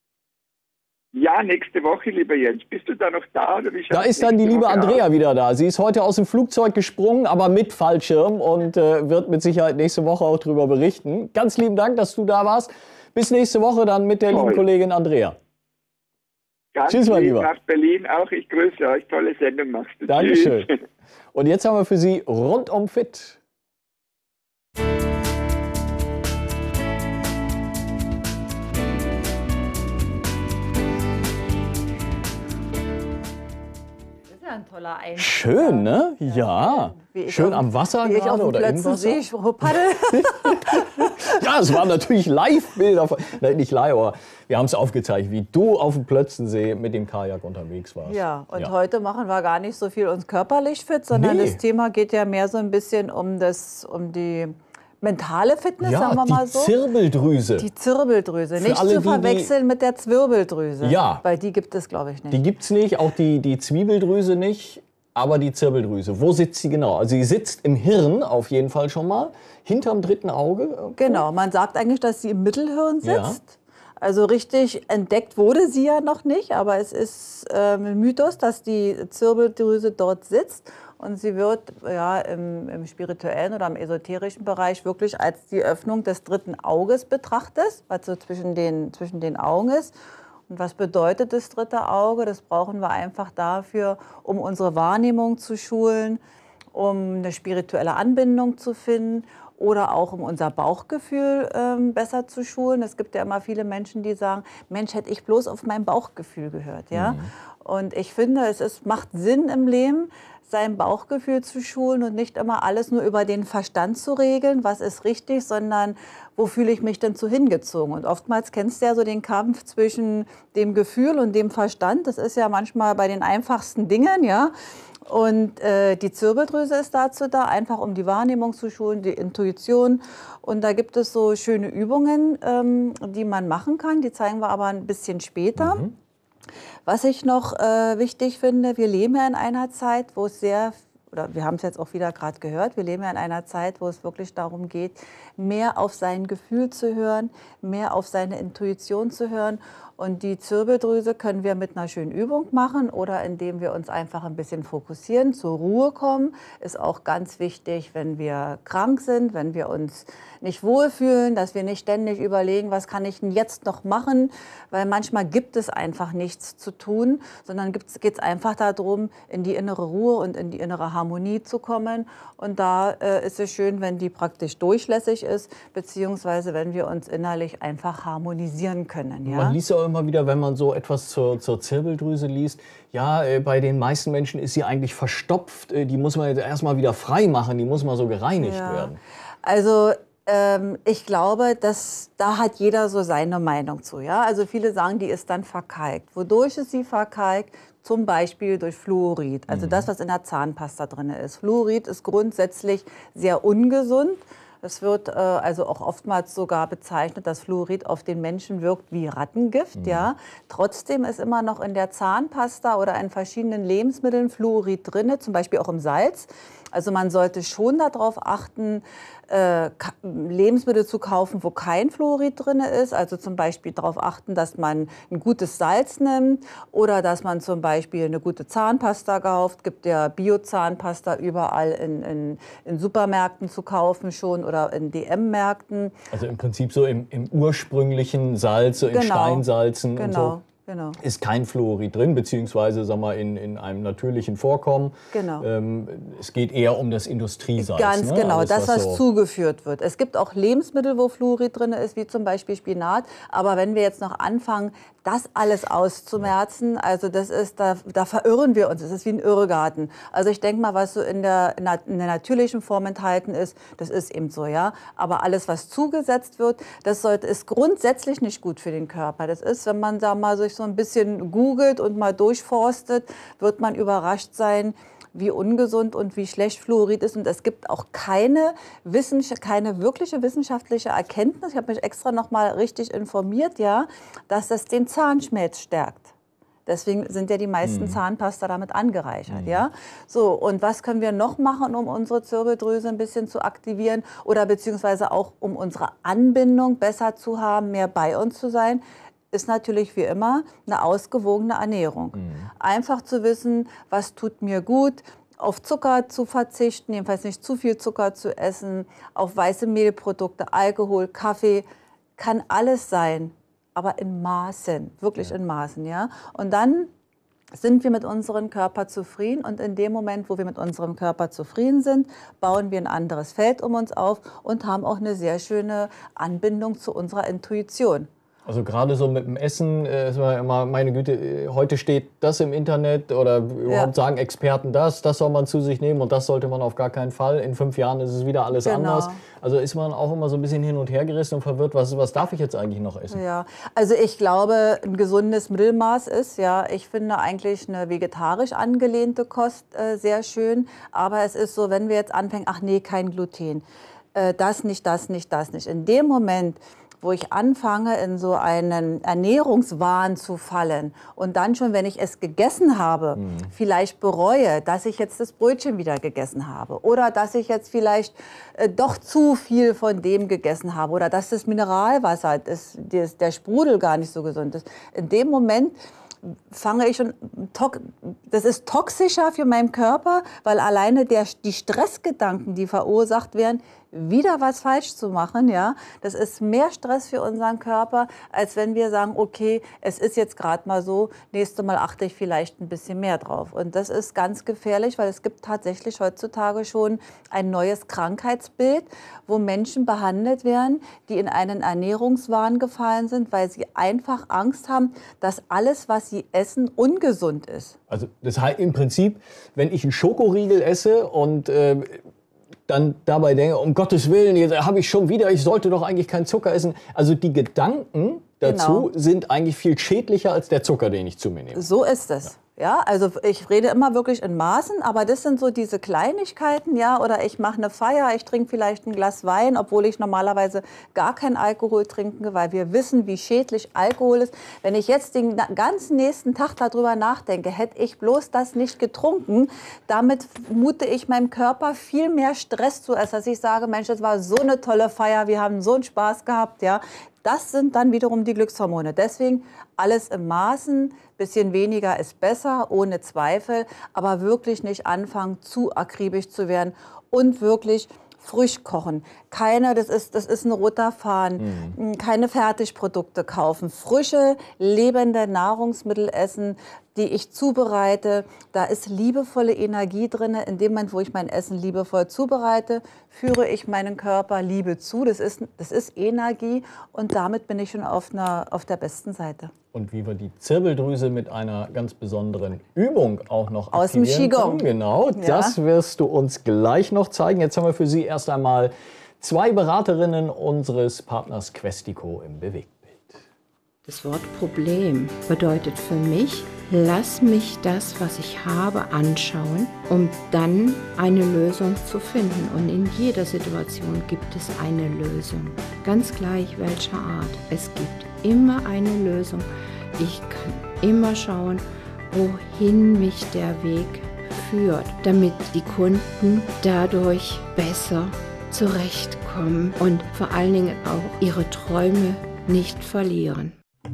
Ja, nächste Woche, lieber Jens. Bist du da noch da? Oder wie da ist dann die liebe Andrea wieder da. Sie ist heute aus dem Flugzeug gesprungen, aber mit Fallschirm und wird mit Sicherheit nächste Woche auch darüber berichten. Ganz lieben Dank, dass du da warst. Bis nächste Woche dann mit der lieben Kollegin Andrea. Tschüss, mein Lieber. Nach Berlin auch. Ich grüße euch. Tolle Sendung machst du. Dankeschön. Und jetzt haben wir für Sie Rundum Fit. Ein toller Einstieg. Schön, ne? Ja. Schön am Wasser gerade oder im Wasser. Sehe ich paddel. Ja, es waren natürlich Live-Bilder. Nein, nicht live, aber wir haben es aufgezeigt, wie du auf dem Plötzensee mit dem Kajak unterwegs warst. Ja, und heute machen wir gar nicht so viel uns körperlich fit, sondern das Thema geht ja mehr so ein bisschen um die mentale Fitness, Ja, sagen wir mal so. die Zirbeldrüse. Die Zirbeldrüse, Für nicht alle, zu die- verwechseln mit der Zwirbeldrüse. Ja. Weil die gibt es, glaube ich, nicht. Die gibt es nicht, auch die Zwiebeldrüse nicht, aber die Zirbeldrüse. Wo sitzt sie genau? Also sie sitzt im Hirn auf jeden Fall schon mal, hinterm dritten Auge. Genau, man sagt eigentlich, dass sie im Mittelhirn sitzt. Ja. Also richtig entdeckt wurde sie ja noch nicht, aber es ist ein Mythos, dass die Zirbeldrüse dort sitzt. Und sie wird ja, im spirituellen oder im esoterischen Bereich wirklich als die Öffnung des dritten Auges betrachtet, was so zwischen den Augen ist. Und was bedeutet das dritte Auge? Das brauchen wir einfach dafür, um unsere Wahrnehmung zu schulen, um eine spirituelle Anbindung zu finden oder auch um unser Bauchgefühl besser zu schulen. Es gibt ja immer viele Menschen, die sagen, Mensch, hätte ich bloß auf mein Bauchgefühl gehört. Ja? Und ich finde, macht Sinn im Leben, sein Bauchgefühl zu schulen und nicht immer alles nur über den Verstand zu regeln, was ist richtig, sondern wo fühle ich mich denn zu hingezogen. Und oftmals kennst du ja so den Kampf zwischen dem Gefühl und dem Verstand. Das ist ja manchmal bei den einfachsten Dingen, ja. Und die Zirbeldrüse ist dazu da, einfach um die Wahrnehmung zu schulen, die Intuition. Und da gibt es so schöne Übungen, die man machen kann. Die zeigen wir aber ein bisschen später. Was ich noch wichtig finde, wir leben ja in einer Zeit, wo es oder wir haben es jetzt auch wieder gerade gehört, wir leben ja in einer Zeit, wo es wirklich darum geht, mehr auf sein Gefühl zu hören, mehr auf seine Intuition zu hören. Und die Zirbeldrüse können wir mit einer schönen Übung machen oder indem wir uns einfach ein bisschen fokussieren, zur Ruhe kommen. Ist auch ganz wichtig, wenn wir krank sind, wenn wir uns nicht wohlfühlen, dass wir nicht ständig überlegen, was kann ich denn jetzt noch machen, weil manchmal gibt es einfach nichts zu tun, sondern geht es einfach darum, in die innere Ruhe und in die innere Harmonie zu kommen. Und da ist es schön, wenn die praktisch durchlässig ist, beziehungsweise wenn wir uns innerlich einfach harmonisieren können. Ja? Man liest ja auch immer wieder, wenn man so etwas zur Zirbeldrüse liest, ja, bei den meisten Menschen ist sie eigentlich verstopft, die muss man jetzt erstmal wieder frei machen, die muss mal so gereinigt werden. Also ich glaube, da hat jeder so seine Meinung zu. Ja? Also viele sagen, die ist dann verkalkt. Wodurch ist sie verkalkt? Zum Beispiel durch Fluorid, also das, was in der Zahnpasta drin ist. Fluorid ist grundsätzlich sehr ungesund. Es wird also auch oftmals sogar bezeichnet, dass Fluorid auf den Menschen wirkt wie Rattengift. Ja? Trotzdem ist immer noch in der Zahnpasta oder in verschiedenen Lebensmitteln Fluorid drin, zum Beispiel auch im Salz. Also man sollte schon darauf achten, Lebensmittel zu kaufen, wo kein Fluorid drin ist. Also zum Beispiel darauf achten, dass man ein gutes Salz nimmt oder dass man zum Beispiel eine gute Zahnpasta kauft. Es gibt ja Bio-Zahnpasta überall in Supermärkten zu kaufen schon oder in DM-Märkten. Also im Prinzip so im ursprünglichen Salz, so in Steinsalzen und so. Genau. Ist kein Fluorid drin, beziehungsweise sagen wir, in einem natürlichen Vorkommen. Genau. Es geht eher um das Industriesalz. Ganz ne? genau, Alles, das, was so zugeführt wird. Es gibt auch Lebensmittel, wo Fluorid drin ist, wie zum Beispiel Spinat. Aber wenn wir jetzt noch anfangen, das alles auszumerzen, also das ist, da verirren wir uns. Das ist wie ein Irrgarten. Also ich denke mal, was so in der natürlichen Form enthalten ist, das ist eben so, ja. Aber alles, was zugesetzt wird, ist grundsätzlich nicht gut für den Körper. Das ist, wenn man da mal sich so ein bisschen googelt und mal durchforstet, wird man überrascht sein, wie ungesund und wie schlecht Fluorid ist. Und es gibt auch keine wirkliche wissenschaftliche Erkenntnis, ich habe mich extra noch mal richtig informiert, ja, dass das den Zahnschmelz stärkt. Deswegen sind ja die meisten Zahnpasta damit angereichert. Ja? So, und was können wir noch machen, um unsere Zirbeldrüse ein bisschen zu aktivieren oder beziehungsweise auch um unsere Anbindung besser zu haben, mehr bei uns zu sein? Ist natürlich wie immer eine ausgewogene Ernährung. Einfach zu wissen, was tut mir gut, auf Zucker zu verzichten, jedenfalls nicht zu viel Zucker zu essen, auf weiße Mehlprodukte, Alkohol, Kaffee, kann alles sein, aber in Maßen, wirklich in Maßen. Ja? Und dann sind wir mit unserem Körper zufrieden und in dem Moment, wo wir mit unserem Körper zufrieden sind, bauen wir ein anderes Feld um uns auf und haben auch eine sehr schöne Anbindung zu unserer Intuition. Also gerade so mit dem Essen, ist man immer, meine Güte, heute steht das im Internet oder überhaupt sagen Experten das soll man zu sich nehmen und das sollte man auf gar keinen Fall. In 5 Jahren ist es wieder alles anders. Also ist man auch immer so ein bisschen hin und her gerissen und verwirrt, was darf ich jetzt eigentlich noch essen? Ja, also ich glaube, ein gesundes Mittelmaß ist, ja, ich finde eigentlich eine vegetarisch angelehnte Kost sehr schön, aber es ist so, wenn wir jetzt anfangen, ach nee, kein Gluten. das nicht, das nicht, das nicht. In dem Moment, wo ich anfange, in so einen Ernährungswahn zu fallen und dann schon, wenn ich es gegessen habe, vielleicht bereue, dass ich jetzt das Brötchen wieder gegessen habe oder dass ich jetzt vielleicht doch zu viel von dem gegessen habe oder dass das Mineralwasser, der Sprudel gar nicht so gesund ist. In dem Moment fange ich schon, das ist toxischer für meinen Körper, weil alleine die Stressgedanken, die verursacht werden, wieder was falsch zu machen, ja, das ist mehr Stress für unseren Körper, als wenn wir sagen, okay, es ist jetzt gerade mal so, nächstes Mal achte ich vielleicht ein bisschen mehr drauf. Und das ist ganz gefährlich, weil es gibt tatsächlich heutzutage schon ein neues Krankheitsbild, wo Menschen behandelt werden, die in einen Ernährungswahn gefallen sind, weil sie einfach Angst haben, dass alles, was sie essen, ungesund ist. Also das heißt im Prinzip, wenn ich einen Schokoriegel esse und dann dabei denke, um Gottes Willen, jetzt habe ich schon wieder, ich sollte doch eigentlich keinen Zucker essen. Also die Gedanken dazu sind eigentlich viel schädlicher als der Zucker, den ich zu mir nehme. So ist es. Ja, also ich rede immer wirklich in Maßen, aber das sind so diese Kleinigkeiten, ja, oder ich mache eine Feier, ich trinke vielleicht ein Glas Wein, obwohl ich normalerweise gar keinen Alkohol trinke, weil wir wissen, wie schädlich Alkohol ist. Wenn ich jetzt den ganzen nächsten Tag darüber nachdenke, hätte ich bloß das nicht getrunken, damit mute ich meinem Körper viel mehr Stress zu, als dass ich sage, Mensch, das war so eine tolle Feier, wir haben so einen Spaß gehabt, ja. Das sind dann wiederum die Glückshormone. Deswegen alles im Maßen, bisschen weniger ist besser, ohne Zweifel, aber wirklich nicht anfangen, zu akribisch zu werden und wirklich frisch kochen. Das ist ein roter Faden. Keine Fertigprodukte kaufen. Frische, lebende Nahrungsmittel essen, die ich zubereite. Da ist liebevolle Energie drin. In dem Moment, wo ich mein Essen liebevoll zubereite, führe ich meinen Körper Liebe zu. Das ist Energie und damit bin ich schon auf der besten Seite. Und wie wir die Zirbeldrüse mit einer ganz besonderen Übung auch noch aus dem Qigong. Genau, ja. Das wirst du uns gleich noch zeigen. Jetzt haben wir für Sie erst einmal 2 Beraterinnen unseres Partners Questico im Bewegtbild. Das Wort Problem bedeutet für mich, lass mich das, was ich habe, anschauen, um dann eine Lösung zu finden. Und in jeder Situation gibt es eine Lösung. Ganz gleich welcher Art. Es gibt immer eine Lösung. Ich kann immer schauen, wohin mich der Weg führt, damit die Kunden dadurch besser zurechtkommen und vor allen Dingen auch ihre Träume nicht verlieren.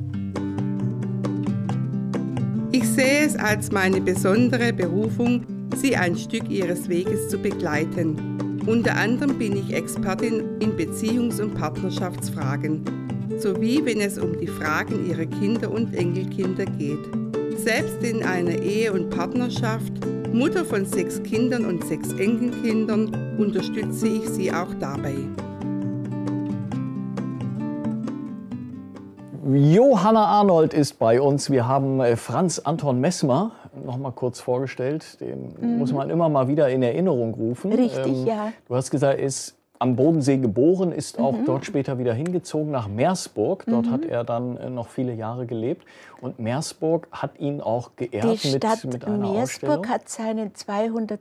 Ich sehe es als meine besondere Berufung, Sie ein Stück Ihres Weges zu begleiten. Unter anderem bin ich Expertin in Beziehungs- und Partnerschaftsfragen, sowie wenn es um die Fragen Ihrer Kinder und Enkelkinder geht. Selbst in einer Ehe und Partnerschaft, Mutter von 6 Kindern und 6 Enkelkindern, unterstütze ich Sie auch dabei. Johanna Arnold ist bei uns. Wir haben Franz Anton Messmer noch mal kurz vorgestellt. Den muss man immer mal wieder in Erinnerung rufen. Richtig, ja. Du hast gesagt, er ist am Bodensee geboren, ist auch dort später wieder hingezogen nach Meersburg. Dort hat er dann noch viele Jahre gelebt. Und Meersburg hat ihn auch geehrt mit einer Ausstellung. Die Stadt Meersburg hat seinen 200.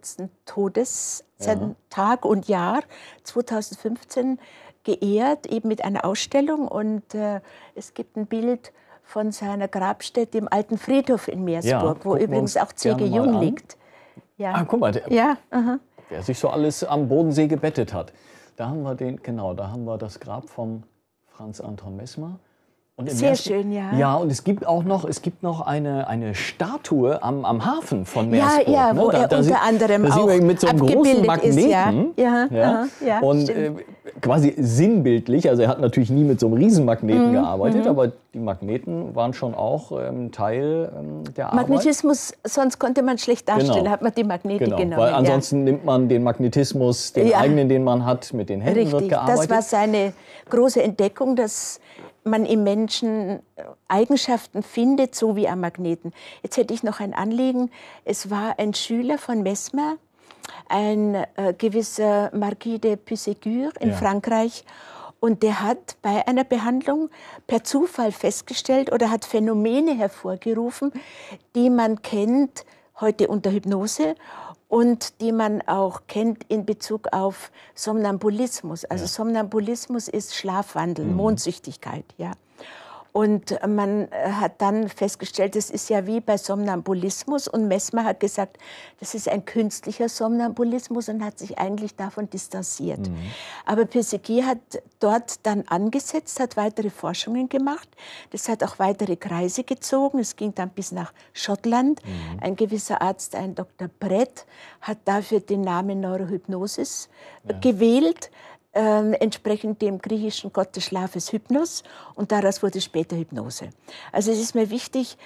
Tag und Jahr 2015 geehrt, eben mit einer Ausstellung. Und es gibt ein Bild von seiner Grabstätte im alten Friedhof in Meersburg, wo übrigens auch C.G. Jung liegt. Ja. Ah, guck mal, der sich so alles am Bodensee gebettet hat. Da haben wir da haben wir das Grab von Franz Anton Messmer. Und sehr schön, ja. Ja, und es gibt noch eine Statue am Hafen von Meersburg. Ja, ne? Wo er unter anderem auch mit so einem großen Magneten. Ist, ja, und quasi sinnbildlich, also er hat natürlich nie mit so einem Riesenmagneten gearbeitet, aber die Magneten waren schon auch Teil der Arbeit. Magnetismus, sonst konnte man schlecht darstellen, hat man die Magnete genommen. Weil ansonsten nimmt man den Magnetismus, den eigenen, den man hat, mit den Händen wird gearbeitet. Das war seine große Entdeckung, dass man im Menschen Eigenschaften findet, so wie am Magneten. Jetzt hätte ich noch ein Anliegen. Es war ein Schüler von Messmer, ein gewisser Marquis de Puységur in Frankreich. Und der hat bei einer Behandlung per Zufall festgestellt oder hat Phänomene hervorgerufen, die man kennt heute unter Hypnose und die man auch kennt in Bezug auf Somnambulismus. Also Somnambulismus ist Schlafwandeln, Mondsüchtigkeit. Ja. Und man hat dann festgestellt, das ist ja wie bei Somnambulismus. Und Mesmer hat gesagt, das ist ein künstlicher Somnambulismus und hat sich eigentlich davon distanziert. Aber Pirsegui hat dort dann angesetzt, hat weitere Forschungen gemacht. Das hat auch weitere Kreise gezogen. Es ging dann bis nach Schottland. Ein gewisser Arzt, ein Dr. Brett, hat dafür den Namen Neurohypnosis gewählt. Entsprechend dem griechischen Gott des Schlafes Hypnos, und daraus wurde später Hypnose. Also es ist mir wichtig,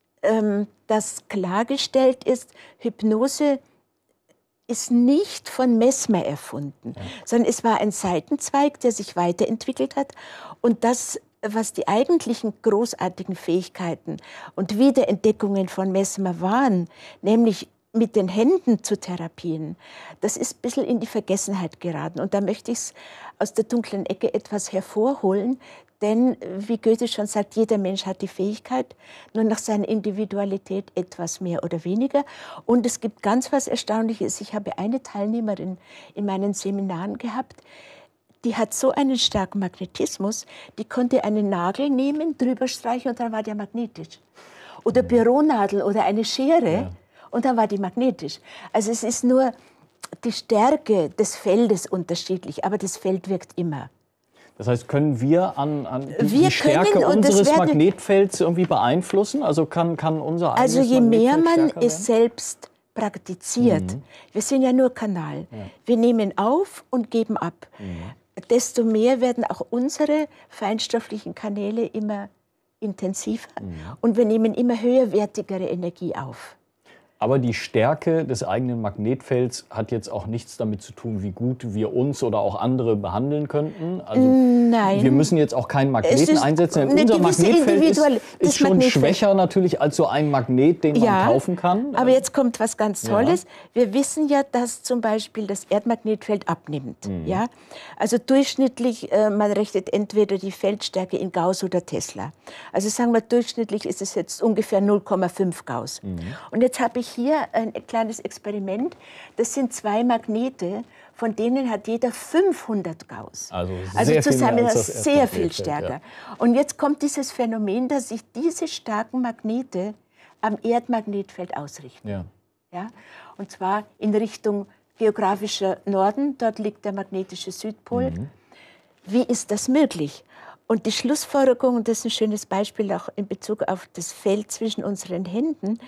dass klargestellt ist, Hypnose ist nicht von Mesmer erfunden, sondern es war ein Seitenzweig, der sich weiterentwickelt hat, und das, was die eigentlichen großartigen Fähigkeiten und Wiederentdeckungen von Mesmer waren, nämlich mit den Händen zu therapieren, das ist ein bisschen in die Vergessenheit geraten. Und da möchte ich es aus der dunklen Ecke etwas hervorholen, denn, wie Goethe schon sagt, jeder Mensch hat die Fähigkeit, nur nach seiner Individualität etwas mehr oder weniger. Und es gibt ganz was Erstaunliches. Ich habe eine Teilnehmerin in meinen Seminaren gehabt, die hat so einen starken Magnetismus, die konnte einen Nagel nehmen, drüber streichen und dann war der magnetisch. Oder Büronadel oder eine Schere. Ja. Und dann war die magnetisch. Also es ist nur die Stärke des Feldes unterschiedlich, aber das Feld wirkt immer. Das heißt, können wir an die Stärke unseres Magnetfelds irgendwie beeinflussen? Also kann unser eigenes Also je mehr man stärker es selbst praktiziert, wir sind ja nur Kanal, wir nehmen auf und geben ab, desto mehr werden auch unsere feinstofflichen Kanäle immer intensiver und wir nehmen immer höherwertigere Energie auf. Aber die Stärke des eigenen Magnetfelds hat jetzt auch nichts damit zu tun, wie gut wir uns oder auch andere behandeln könnten. Also nein. Wir müssen jetzt auch keinen Magneten einsetzen. Denn unser Magnetfeld ist schon schwächer natürlich als so ein Magnet, den man kaufen kann. Aber jetzt kommt was ganz Tolles. Ja. Wir wissen ja, dass zum Beispiel das Erdmagnetfeld abnimmt. Ja? Also durchschnittlich, man rechnet entweder die Feldstärke in Gauss oder Tesla. Also sagen wir, durchschnittlich ist es jetzt ungefähr 0,5 Gauss. Und jetzt habe ich hier ein kleines Experiment. Das sind 2 Magnete, von denen hat jeder 500 Gauss. Also zusammen sehr viel stärker. Ja. Und jetzt kommt dieses Phänomen, dass sich diese starken Magnete am Erdmagnetfeld ausrichten. Ja. Ja? Und zwar in Richtung geografischer Norden, dort liegt der magnetische Südpol. Wie ist das möglich? Und die Schlussfolgerung, und das ist ein schönes Beispiel auch in Bezug auf das Feld zwischen unseren Händen,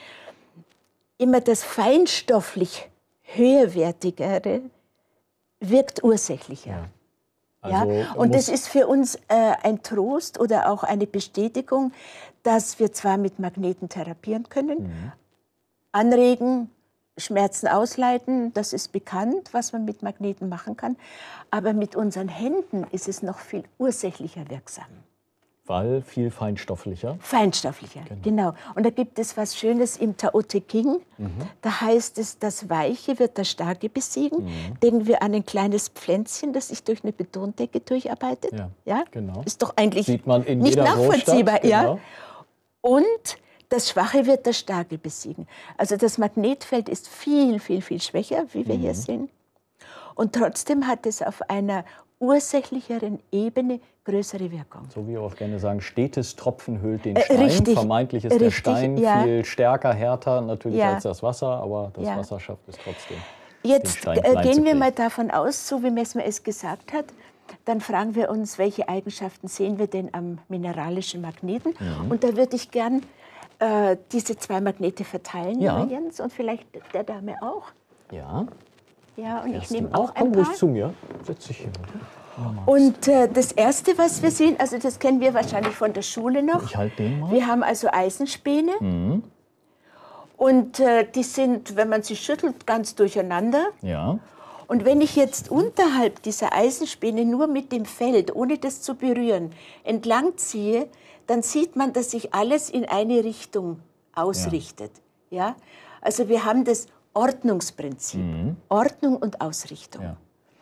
immer das feinstofflich höherwertigere wirkt ursächlicher. Ja. Also ja? Und das ist für uns ein Trost oder auch eine Bestätigung, dass wir zwar mit Magneten therapieren können, anregen, Schmerzen ausleiten, das ist bekannt, was man mit Magneten machen kann, aber mit unseren Händen ist es noch viel ursächlicher wirksam. Weil viel feinstofflicher? Feinstofflicher, genau. Und da gibt es was Schönes im Tao Te Ching. Da heißt es, das Weiche wird das Starke besiegen. Denken wir an ein kleines Pflänzchen, das sich durch eine Betondecke durcharbeitet. Ja? Genau. Ist doch eigentlich sieht man in nicht jeder nachvollziehbar. Großstadt, ja? Und das Schwache wird das Starke besiegen. Also das Magnetfeld ist viel, viel, viel schwächer, wie wir hier sehen. Und trotzdem hat es auf einer ursächlicheren Ebene größere Wirkung. So wie wir auch gerne sagen, stetes Tropfen höhlt den Stein. Vermeintlich ist der Stein viel stärker, härter natürlich als das Wasser, aber das Wasser schafft es trotzdem. Jetzt gehen wir mal davon aus, so wie Mesmer es gesagt hat, dann fragen wir uns, welche Eigenschaften sehen wir denn am mineralischen Magneten? Und da würde ich gern diese 2 Magnete verteilen, Jens, und vielleicht der Dame auch. Ja. Ja, und ich nehme auch ein Komm paar. ruhig zu mir. Setz dich hier. Und das Erste, was wir sehen, also das kennen wir wahrscheinlich von der Schule noch. Ich halte den mal. Wir haben also Eisenspäne. Und die sind, wenn man sie schüttelt, ganz durcheinander. Ja. Und wenn ich jetzt unterhalb dieser Eisenspäne nur mit dem Feld, ohne das zu berühren, entlang ziehe, dann sieht man, dass sich alles in eine Richtung ausrichtet. Ja? Also wir haben das Ordnungsprinzip. Ordnung und Ausrichtung. Ja.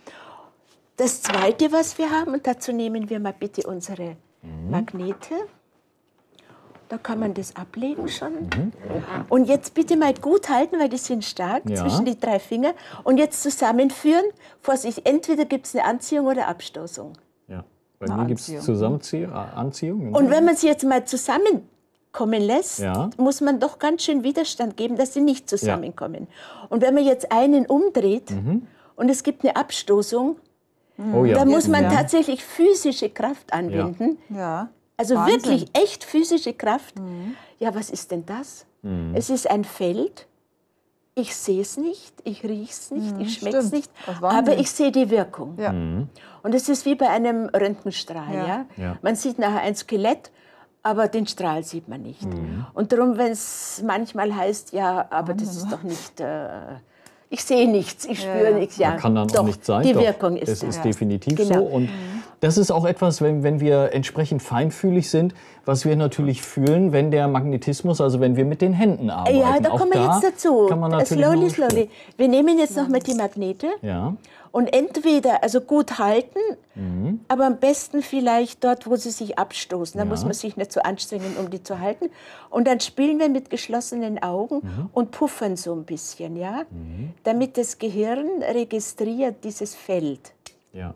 Das Zweite, was wir haben, und dazu nehmen wir mal bitte unsere Magnete. Da kann man das ablegen schon. Und jetzt bitte mal gut halten, weil die sind stark, Ja. zwischen die 3 Finger. Und jetzt zusammenführen. Vorsicht, entweder gibt es eine Anziehung oder Abstoßung. Ja. Bei mir gibt es Anziehung. Genau. Und wenn man sie jetzt mal zusammenkommen lässt, Ja. muss man doch ganz schön Widerstand geben, dass sie nicht zusammenkommen. Und wenn man jetzt einen umdreht und es gibt eine Abstoßung, Oh ja. dann muss man Ja. tatsächlich physische Kraft anwenden. Ja. Also Wahnsinn. wirklich echt physische Kraft. Ja, was ist denn das? Es ist ein Feld. Ich sehe es nicht, ich rieche es nicht, ich schmecke es stimmt. nicht, Das ist Wahnsinn. aber ich sehe die Wirkung. Ja. Und es ist wie bei einem Röntgenstrahl. Ja. Ja. Man sieht nachher ein Skelett, aber den Strahl sieht man nicht. Und darum, wenn es manchmal heißt, ja, aber das ist doch nicht, ich sehe nichts, ich spüre nichts. Ja, Kann dann doch, auch nicht sein. Die Doch, Wirkung ist es da. ist definitiv Genau. so. Und das ist auch etwas, wenn wir entsprechend feinfühlig sind, was wir natürlich fühlen, wenn der Magnetismus, also wenn wir mit den Händen arbeiten. Ja, da Auch kommen wir jetzt dazu. Kann man natürlich Slowly, mal spüren. slowly. Wir nehmen jetzt noch mal die Magnete Ja. und entweder also gut halten, aber am besten vielleicht dort, wo sie sich abstoßen. Da muss man sich nicht so anstrengen, um die zu halten. Und dann spielen wir mit geschlossenen Augen und puffern so ein bisschen, ja, damit das Gehirn registriert dieses Feld. Ja.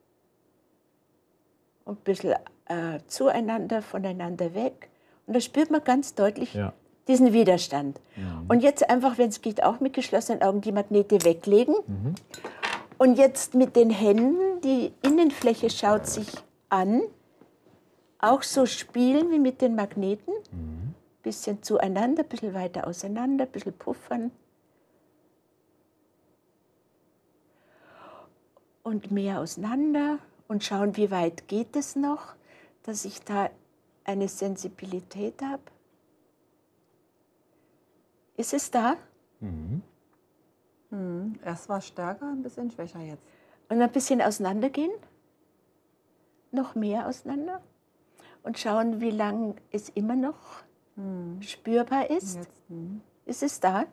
Und ein bisschen zueinander, voneinander weg. Und da spürt man ganz deutlich Ja. diesen Widerstand. Und jetzt einfach, wenn es geht, auch mit geschlossenen Augen die Magnete weglegen. Und jetzt mit den Händen, die Innenfläche schaut sich an, auch so spielen wie mit den Magneten. Bisschen zueinander, bisschen weiter auseinander, bisschen puffern. Und mehr auseinander und schauen, wie weit geht es noch, dass ich da eine Sensibilität habe. Ist es da? Erst war stärker, ein bisschen schwächer jetzt. Und ein bisschen auseinandergehen. Noch mehr auseinander. Und schauen, wie lang es immer noch spürbar ist. Jetzt, Ist es da?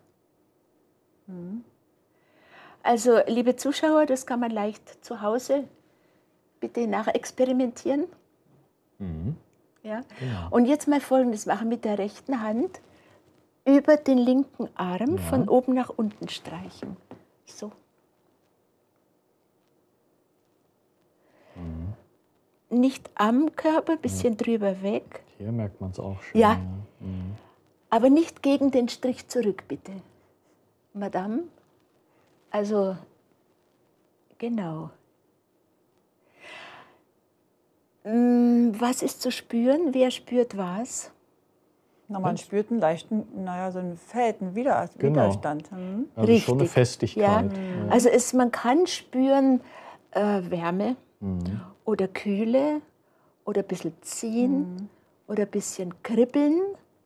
Also, liebe Zuschauer, das kann man leicht zu Hause bitte nachexperimentieren. Ja? Und jetzt mal Folgendes machen: mit der rechten Hand über den linken Arm von oben nach unten streichen. So. Nicht am Körper, bisschen drüber weg. Hier merkt man es auch schon. Ja. Aber nicht gegen den Strich zurück, bitte. Madame. Also, genau. Was ist zu spüren? Wer spürt was? Na, man spürt einen leichten, naja, so einen Feld, einen Widerstand. Also schon eine Festigkeit. Ja. Also man kann spüren Wärme oder Kühle oder ein bisschen ziehen oder ein bisschen kribbeln.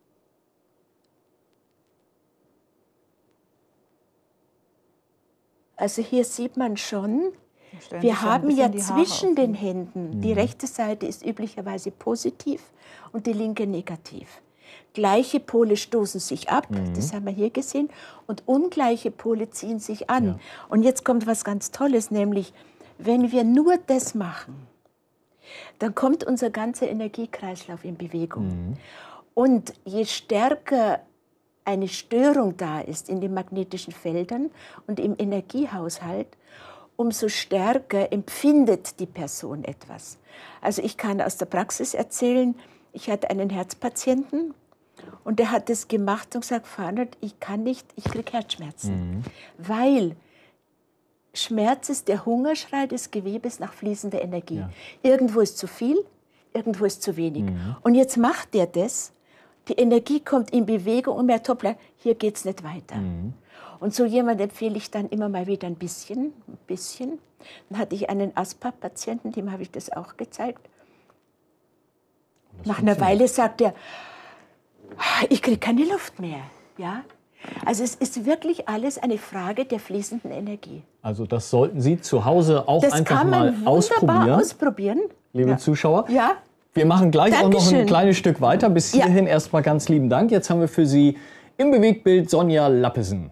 Also hier sieht man schon, wir haben ja zwischen den Händen, die rechte Seite ist üblicherweise positiv und die linke negativ. Gleiche Pole stoßen sich ab, das haben wir hier gesehen, und ungleiche Pole ziehen sich an. Ja. Und jetzt kommt was ganz Tolles, nämlich wenn wir nur das machen, dann kommt unser ganzer Energiekreislauf in Bewegung. Und je stärker eine Störung da ist in den magnetischen Feldern und im Energiehaushalt, umso stärker empfindet die Person etwas. Also ich kann aus der Praxis erzählen, ich hatte einen Herzpatienten und der hat das gemacht und gesagt, Fahndert, ich kann nicht, ich kriege Herzschmerzen. Weil Schmerz ist der Hungerschrei des Gewebes nach fließender Energie. Ja. Irgendwo ist zu viel, irgendwo ist zu wenig. Und jetzt macht der das, die Energie kommt in Bewegung und merkt, hoppla, hier geht es nicht weiter. Und so jemand empfehle ich dann immer mal wieder ein bisschen. Dann hatte ich einen Asthma-Patienten, dem habe ich das auch gezeigt. Nach einer Weile sagt er, ich kriege keine Luft mehr. Ja? Also es ist wirklich alles eine Frage der fließenden Energie. Also das sollten Sie zu Hause auch Das einfach kann mal man wunderbar ausprobieren. liebe Zuschauer. Ja. Wir machen gleich auch noch ein Dankeschön. kleines Stück weiter. Bis hierhin erstmal ganz lieben Dank. Jetzt haben wir für Sie im Bewegtbild Sonja Lappesen.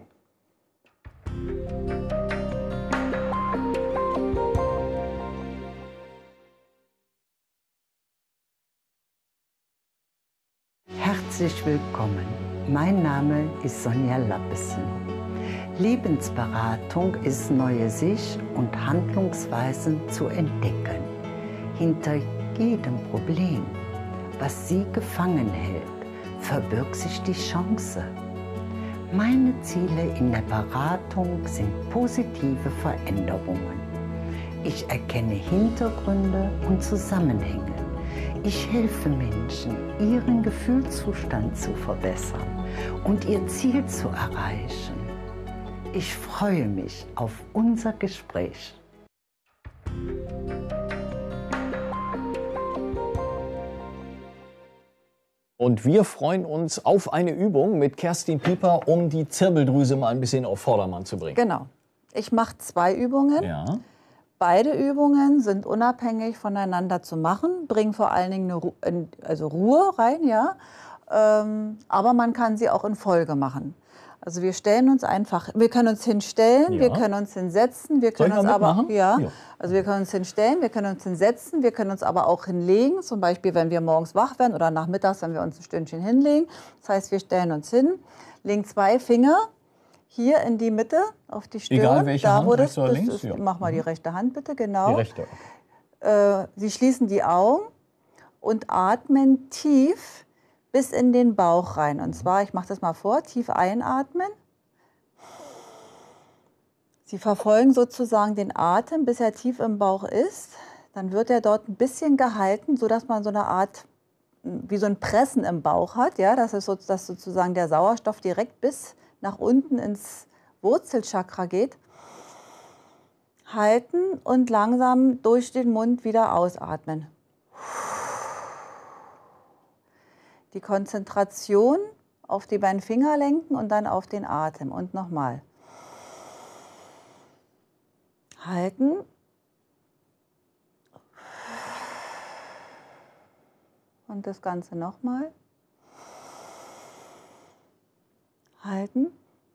Herzlich willkommen. Mein Name ist Sonja Lappessen. Lebensberatung ist neue Sicht und Handlungsweisen zu entdecken. Hinter jedem Problem, was Sie gefangen hält, verbirgt sich die Chance. Meine Ziele in der Beratung sind positive Veränderungen. Ich erkenne Hintergründe und Zusammenhänge. Ich helfe Menschen, ihren Gefühlszustand zu verbessern und ihr Ziel zu erreichen. Ich freue mich auf unser Gespräch. Und wir freuen uns auf eine Übung mit Kerstin Pieper, um die Zirbeldrüse mal ein bisschen auf Vordermann zu bringen. Genau. Ich mache 2 Übungen. Ja. Beide Übungen sind unabhängig voneinander zu machen, bringen vor allen Dingen eine Ruhe rein, ja. Aber man kann sie auch in Folge machen. Also wir stellen uns einfach, wir können uns hinstellen, Ja. wir können uns hinsetzen, wir können Soll ich uns mal aber, mitmachen? ja, Ja. also wir können uns hinstellen, wir können uns hinsetzen, wir können uns aber auch hinlegen, zum Beispiel wenn wir morgens wach werden oder nachmittags, wenn wir uns ein Stündchen hinlegen. Das heißt, wir stellen uns hin, legen 2 Finger hier in die Mitte auf die Stirn. Egal welche da, Hand, wo rechts oder das links? ist, Ja. mach mal die rechte Hand bitte, genau. Die rechte. Sie schließen die Augen und atmen tief bis in den Bauch rein. Und zwar, ich mache das mal vor, tief einatmen. Sie verfolgen sozusagen den Atem, bis er tief im Bauch ist. Dann wird er dort ein bisschen gehalten, sodass man so eine Art, wie so ein Pressen im Bauch hat. Ja? Dass sozusagen der Sauerstoff direkt bis nach unten ins Wurzelchakra geht. Halten und langsam durch den Mund wieder ausatmen. Die Konzentration auf die beiden Finger lenken und dann auf den Atem. Und nochmal. Halten. Und das Ganze nochmal. Halten.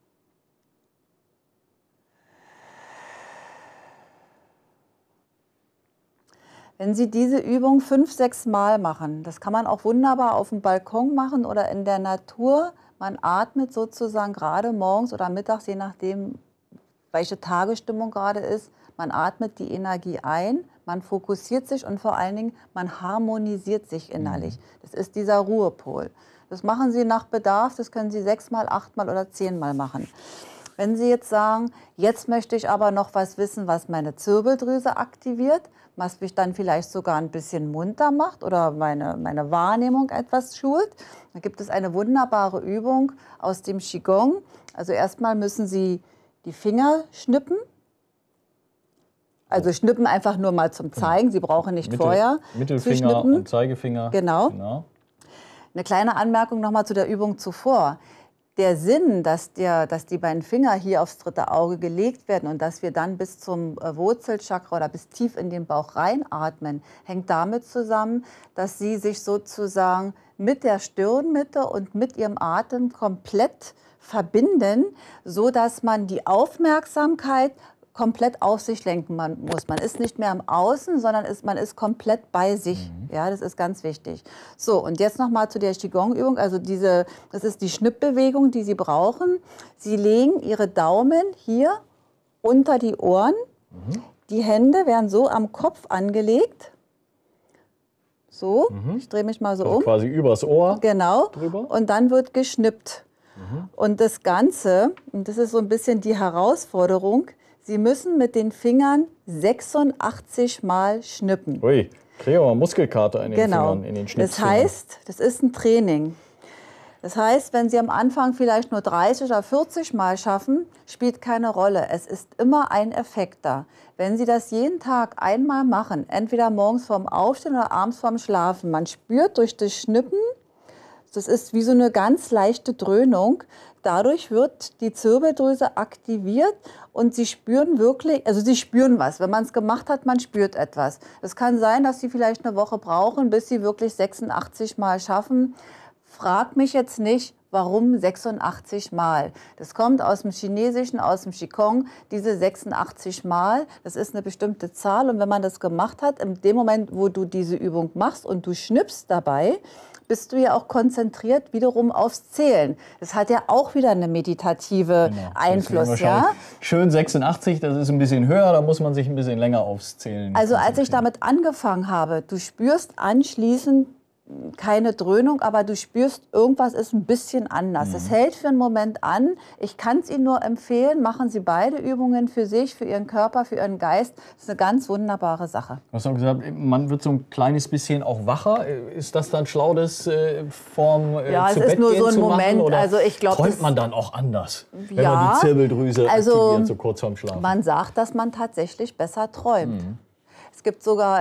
Wenn Sie diese Übung 5, 6 Mal machen, das kann man auch wunderbar auf dem Balkon machen oder in der Natur. Man atmet sozusagen gerade morgens oder mittags, je nachdem, welche Tagesstimmung gerade ist. Man atmet die Energie ein, man fokussiert sich und vor allen Dingen, man harmonisiert sich innerlich. Das ist dieser Ruhepol. Das machen Sie nach Bedarf, das können Sie 6 Mal, 8 Mal oder 10 Mal machen. Wenn Sie jetzt sagen, jetzt möchte ich aber noch was wissen, was meine Zirbeldrüse aktiviert, was mich dann vielleicht sogar ein bisschen munter macht oder meine Wahrnehmung etwas schult, dann gibt es eine wunderbare Übung aus dem Qigong. Also erstmal müssen Sie die Finger schnippen. Also schnippen einfach nur mal zum Zeigen, Sie brauchen nicht vorher Mittelfinger und Zeigefinger. Genau. Eine kleine Anmerkung nochmal zu der Übung zuvor. Der Sinn, dass die beiden Finger hier aufs 3. Auge gelegt werden und dass wir dann bis zum Wurzelchakra oder bis tief in den Bauch reinatmen, hängt damit zusammen, dass Sie sich sozusagen mit der Stirnmitte und mit Ihrem Atem komplett verbinden, sodass man die Aufmerksamkeit komplett auf sich lenken muss. Man ist nicht mehr im Außen, sondern man ist komplett bei sich. Ja, das ist ganz wichtig. So, und jetzt nochmal zu der Qigong-Übung. Also das ist die Schnippbewegung, die Sie brauchen. Sie legen Ihre Daumen hier unter die Ohren. Die Hände werden so am Kopf angelegt. So, ich drehe mich mal so also um. Quasi übers Ohr. Genau. Drüber. Und dann wird geschnippt. Und das Ganze, und das ist so ein bisschen die Herausforderung, Sie müssen mit den Fingern 86 Mal schnippen. Ui, kriege aber Muskelkater in den Fingern, in den Das Schnippfingern. heißt, das ist ein Training. Das heißt, wenn Sie am Anfang vielleicht nur 30 oder 40 Mal schaffen, spielt keine Rolle. Es ist immer ein Effekt da. Wenn Sie das jeden Tag einmal machen, entweder morgens vorm Aufstehen oder abends vorm Schlafen, man spürt durch das Schnippen, das ist wie so eine ganz leichte Dröhnung. Dadurch wird die Zirbeldrüse aktiviert und Sie spüren wirklich, also Sie spüren was. Wenn man es gemacht hat, man spürt etwas. Es kann sein, dass Sie vielleicht eine Woche brauchen, bis Sie wirklich 86 Mal schaffen. Frag mich jetzt nicht, warum 86 Mal. Das kommt aus dem Chinesischen, aus dem Qigong. Diese 86 Mal, das ist eine bestimmte Zahl. Und wenn man das gemacht hat, in dem Moment, wo du diese Übung machst und du schnippst dabei, bist du ja auch konzentriert wiederum aufs Zählen. Das hat ja auch wieder eine meditative Einfluss. Ja? Schön 86, das ist ein bisschen höher, da muss man sich ein bisschen länger aufs Zählen Also als ich damit angefangen habe, du spürst anschließend keine Dröhnung, aber du spürst, irgendwas ist ein bisschen anders. Es hält für einen Moment an. Ich kann es Ihnen nur empfehlen, machen Sie beide Übungen für sich, für Ihren Körper, für Ihren Geist. Das ist eine ganz wunderbare Sache. Du hast auch gesagt, man wird so ein kleines bisschen auch wacher. Ist das dann schlau, das vorm ja, zu es ist Bett nur gehen so ein zu machen, Moment. oder Also ich glaube, träumt man dann auch anders, wenn ja, man die Zirbeldrüse also aktiviert, so kurz vorm Schlafen? Man sagt, dass man tatsächlich besser träumt. Es gibt sogar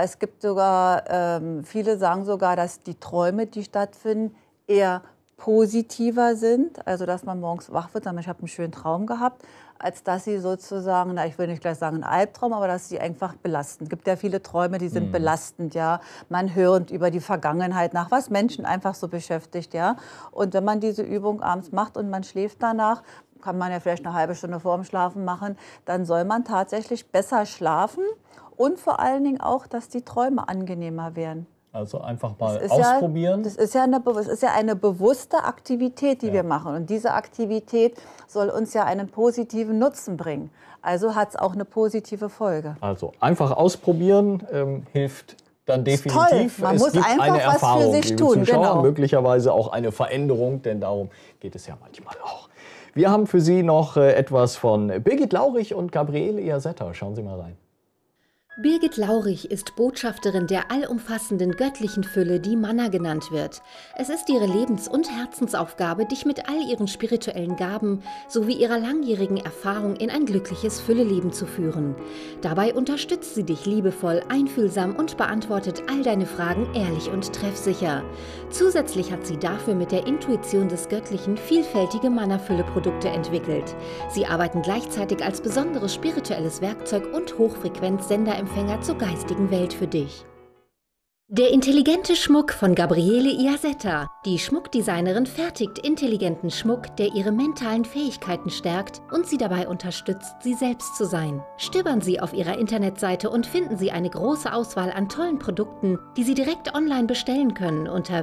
viele sagen sogar, dass die Träume, die stattfinden, eher positiver sind. Also dass man morgens wach wird, sagen, ich habe einen schönen Traum gehabt, als dass sie sozusagen, na, ich will nicht gleich sagen ein Albtraum, aber dass sie einfach belasten. Es gibt ja viele Träume, die sind belastend, ja. Man hört über die Vergangenheit nach, was Menschen einfach so beschäftigt, ja. Und wenn man diese Übung abends macht und man schläft danach, kann man ja vielleicht eine halbe Stunde vor dem Schlafen machen, dann soll man tatsächlich besser schlafen und vor allen Dingen auch, dass die Träume angenehmer werden. Also einfach mal ausprobieren. Das ist ja eine bewusste Aktivität, die wir machen. Und diese Aktivität soll uns ja einen positiven Nutzen bringen. Also hat es auch eine positive Folge. Also einfach ausprobieren hilft dann definitiv. Toll. Man muss einfach eine was Erfahrung, für sich liebe tun. Zuschauer, Genau. möglicherweise auch eine Veränderung, denn darum geht es ja manchmal auch. Wir haben für Sie noch etwas von Birgit Laurich und Gabriele Iasetta. Schauen Sie mal rein. Birgit Laurich ist Botschafterin der allumfassenden göttlichen Fülle, die Manna genannt wird. Es ist ihre Lebens- und Herzensaufgabe, dich mit all ihren spirituellen Gaben sowie ihrer langjährigen Erfahrung in ein glückliches Fülleleben zu führen. Dabei unterstützt sie dich liebevoll, einfühlsam und beantwortet all deine Fragen ehrlich und treffsicher. Zusätzlich hat sie dafür mit der Intuition des Göttlichen vielfältige Manna-Fülle-Produkte entwickelt. Sie arbeiten gleichzeitig als besonderes spirituelles Werkzeug und Hochfrequenz-Senderempfänger zur geistigen Welt für dich. Der intelligente Schmuck von Gabriele Iasetta. Die Schmuckdesignerin fertigt intelligenten Schmuck, der ihre mentalen Fähigkeiten stärkt und sie dabei unterstützt, sie selbst zu sein. Stöbern Sie auf ihrer Internetseite und finden Sie eine große Auswahl an tollen Produkten, die Sie direkt online bestellen können unter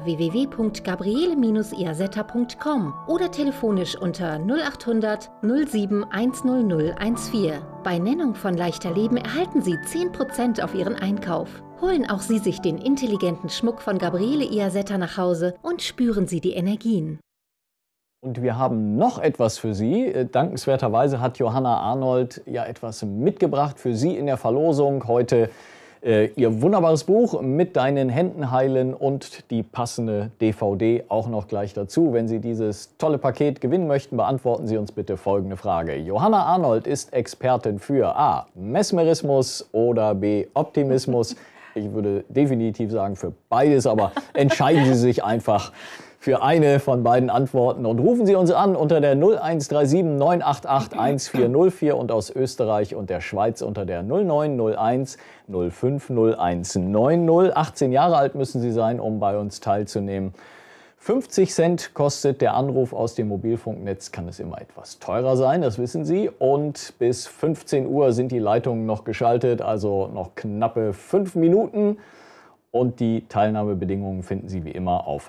www.gabriele-iasetta.com oder telefonisch unter 0800 07 10014. Bei Nennung von Leichter Leben erhalten Sie 10% auf Ihren Einkauf. Holen auch Sie sich den intelligenten Schmuck von Gabriele Iasetta nach Hause und spüren Sie die Energien. Und wir haben noch etwas für Sie. Dankenswerterweise hat Johanna Arnold ja etwas mitgebracht für Sie in der Verlosung. Heute ihr wunderbares Buch Mit deinen Händen heilen und die passende DVD auch noch gleich dazu. Wenn Sie dieses tolle Paket gewinnen möchten, beantworten Sie uns bitte folgende Frage. Johanna Arnold ist Expertin für A. Mesmerismus oder B. Optimismus. Ich würde definitiv sagen für beides, aber entscheiden Sie sich einfach für eine von beiden Antworten und rufen Sie uns an unter der 0137 988 1404 und aus Österreich und der Schweiz unter der 0901 0501 90. 18 Jahre alt müssen Sie sein, um bei uns teilzunehmen. 50 Cent kostet der Anruf aus dem Mobilfunknetz, kann es immer etwas teurer sein, das wissen Sie. Und bis 15 Uhr sind die Leitungen noch geschaltet, also noch knappe 5 Minuten. Und die Teilnahmebedingungen finden Sie wie immer auf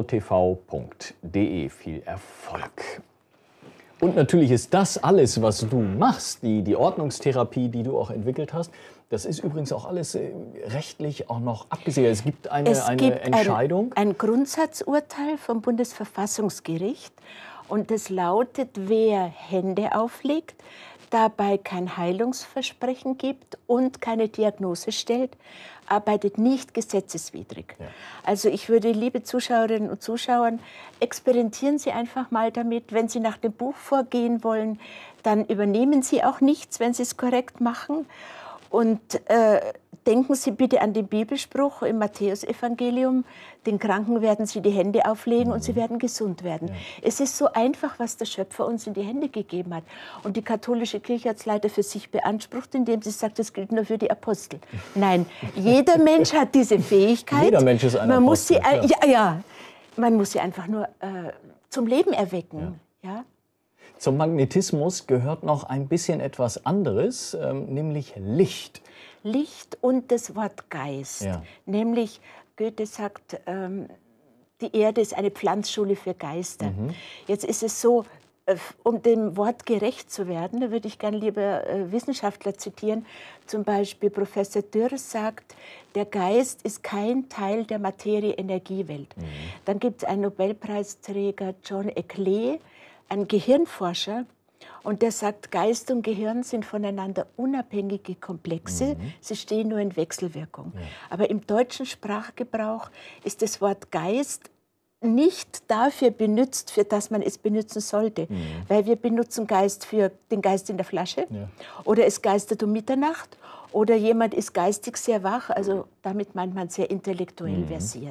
astrotv.de. Viel Erfolg! Und natürlich ist das alles, was du machst, die Ordnungstherapie, die du auch entwickelt hast, das ist übrigens auch alles rechtlich auch noch abgesichert. Es gibt eine Entscheidung. Ein Grundsatzurteil vom Bundesverfassungsgericht und das lautet, wer Hände auflegt, dabei kein Heilungsversprechen gibt und keine Diagnose stellt, arbeitet nicht gesetzeswidrig. Ja. Also ich würde, liebe Zuschauerinnen und Zuschauer, experimentieren Sie einfach mal damit. Wenn Sie nach dem Buch vorgehen wollen, dann übernehmen Sie auch nichts, wenn Sie es korrekt machen. Und denken Sie bitte an den Bibelspruch im Matthäusevangelium, den Kranken werden Sie die Hände auflegen und sie werden gesund werden. Ja. Es ist so einfach, was der Schöpfer uns in die Hände gegeben hat. Und die katholische Kirche hat es leider für sich beansprucht, indem sie sagt, das gilt nur für die Apostel. Nein, jeder Mensch hat diese Fähigkeit. Jeder Mensch ist ein Apostel. Man muss sie einfach nur zum Leben erwecken. Ja. Zum Magnetismus gehört noch ein bisschen etwas anderes, nämlich Licht. Licht und das Wort Geist. Ja. Nämlich, Goethe sagt, die Erde ist eine Pflanzschule für Geister. Jetzt ist es so, um dem Wort gerecht zu werden, da würde ich gerne lieber Wissenschaftler zitieren. Zum Beispiel Professor Dürr sagt, der Geist ist kein Teil der Materie-Energiewelt. Dann gibt es einen Nobelpreisträger, John Eckley, ein Gehirnforscher, und der sagt, Geist und Gehirn sind voneinander unabhängige Komplexe, sie stehen nur in Wechselwirkung. Aber im deutschen Sprachgebrauch ist das Wort Geist nicht dafür benutzt, für das man es benutzen sollte. Weil wir benutzen Geist für den Geist in der Flasche oder es geistert um Mitternacht oder jemand ist geistig sehr wach, also damit meint man sehr intellektuell versiert.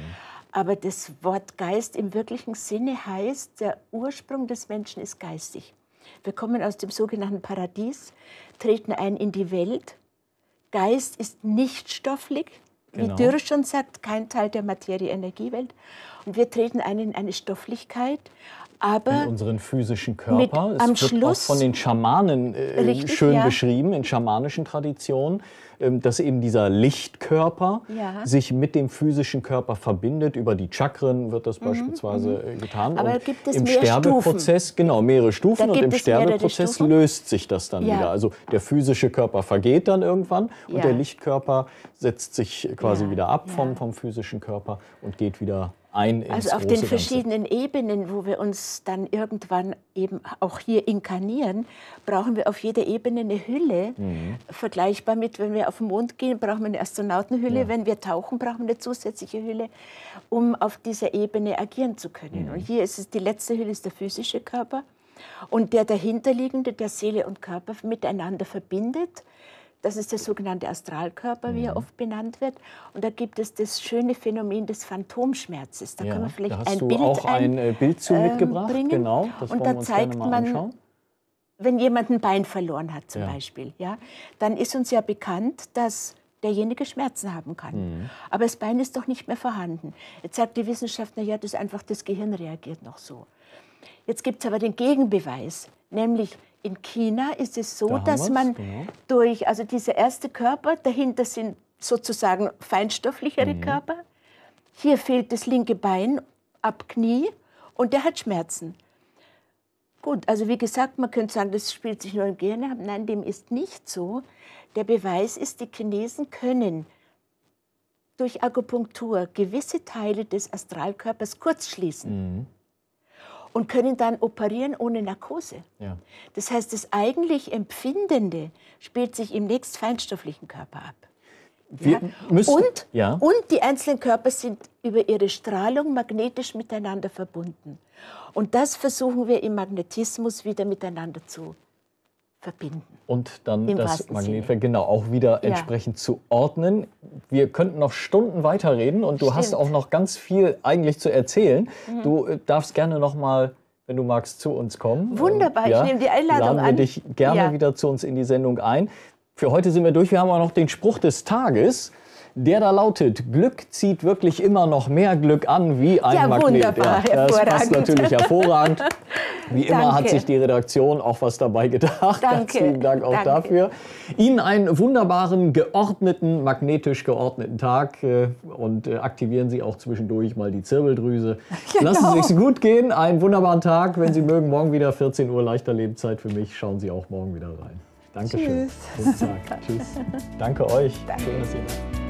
Aber das Wort Geist im wirklichen Sinne heißt, der Ursprung des Menschen ist geistig. Wir kommen aus dem sogenannten Paradies, treten ein in die Welt. Geist ist nicht stofflich, wie Dürr schon sagt, kein Teil der Materie-Energiewelt. Und wir treten ein in eine Stofflichkeit, aber in unseren physischen Körper. Am Es wird Schluss, auch von den Schamanen schön beschrieben, in schamanischen Traditionen, dass eben dieser Lichtkörper sich mit dem physischen Körper verbindet. Über die Chakren wird das beispielsweise getan. Aber und gibt es im mehr Sterbeprozess, Stufen? genau, mehrere Stufen. Da Und im gibt es mehrere Sterbeprozess Stufen? löst sich das dann wieder. Also der physische Körper vergeht dann irgendwann und der Lichtkörper setzt sich quasi wieder ab vom physischen Körper und geht wieder ein ins also auf große den Ganze. verschiedenen Ebenen, wo wir uns dann irgendwann eben auch hier inkarnieren, brauchen wir auf jeder Ebene eine Hülle. Vergleichbar mit, wenn wir auf den Mond gehen, brauchen wir eine Astronautenhülle. Wenn wir tauchen, brauchen wir eine zusätzliche Hülle, um auf dieser Ebene agieren zu können. Und hier ist es, die letzte Hülle ist der physische Körper. Und der dahinterliegende, der Seele und Körper miteinander verbindet. Das ist der sogenannte Astralkörper, wie er oft benannt wird. Und da gibt es das schöne Phänomen des Phantomschmerzes. Da können wir vielleicht da hast ein du Bild auch ein Bild zu mitgebracht. bringen. Genau, das und wollen wir da uns zeigt gerne mal man, anschauen. wenn jemand ein Bein verloren hat zum Beispiel, dann ist uns ja bekannt, dass derjenige Schmerzen haben kann. Aber das Bein ist doch nicht mehr vorhanden. Jetzt sagt die Wissenschaft, na ja, das ist einfach, das Gehirn reagiert noch so. Jetzt gibt es aber den Gegenbeweis, nämlich in China ist es so, dass man durch, also dieser erste Körper, dahinter sind sozusagen feinstofflichere Körper, hier fehlt das linke Bein ab Knie und der hat Schmerzen. Gut, also wie gesagt, man könnte sagen, das spielt sich nur im Gehirn ab. Nein, dem ist nicht so. Der Beweis ist, die Chinesen können durch Akupunktur gewisse Teile des Astralkörpers kurzschließen. Und können dann operieren ohne Narkose. Das heißt, das eigentlich Empfindende spielt sich im nächstfeinstofflichen Körper ab. Und die einzelnen Körper sind über ihre Strahlung magnetisch miteinander verbunden. Und das versuchen wir im Magnetismus wieder miteinander zu verbinden. Und dann das Magnetfeld genau auch wieder entsprechend zu ordnen. Wir könnten noch Stunden weiterreden und du hast auch noch ganz viel eigentlich zu erzählen. Du darfst gerne noch mal, wenn du magst, zu uns kommen. Wunderbar, ich nehme die Einladung an. Laden wir dich gerne wieder zu uns in die Sendung ein. Für heute sind wir durch. Wir haben auch noch den Spruch des Tages. Der da lautet, Glück zieht wirklich immer noch mehr Glück an wie ein Magnet. Wunderbar, das passt natürlich hervorragend. Wie immer hat sich die Redaktion auch was dabei gedacht. Herzlichen Dank auch dafür. Ihnen einen wunderbaren, geordneten, magnetisch geordneten Tag und aktivieren Sie auch zwischendurch mal die Zirbeldrüse. Lassen Sie es gut gehen, einen wunderbaren Tag. Wenn Sie mögen, morgen wieder 14 Uhr leichter Lebenszeit für mich. Schauen Sie auch morgen wieder rein. Dankeschön. Tschüss. Guten Tag. Tschüss. Danke euch. Schön, dass ihr da seid.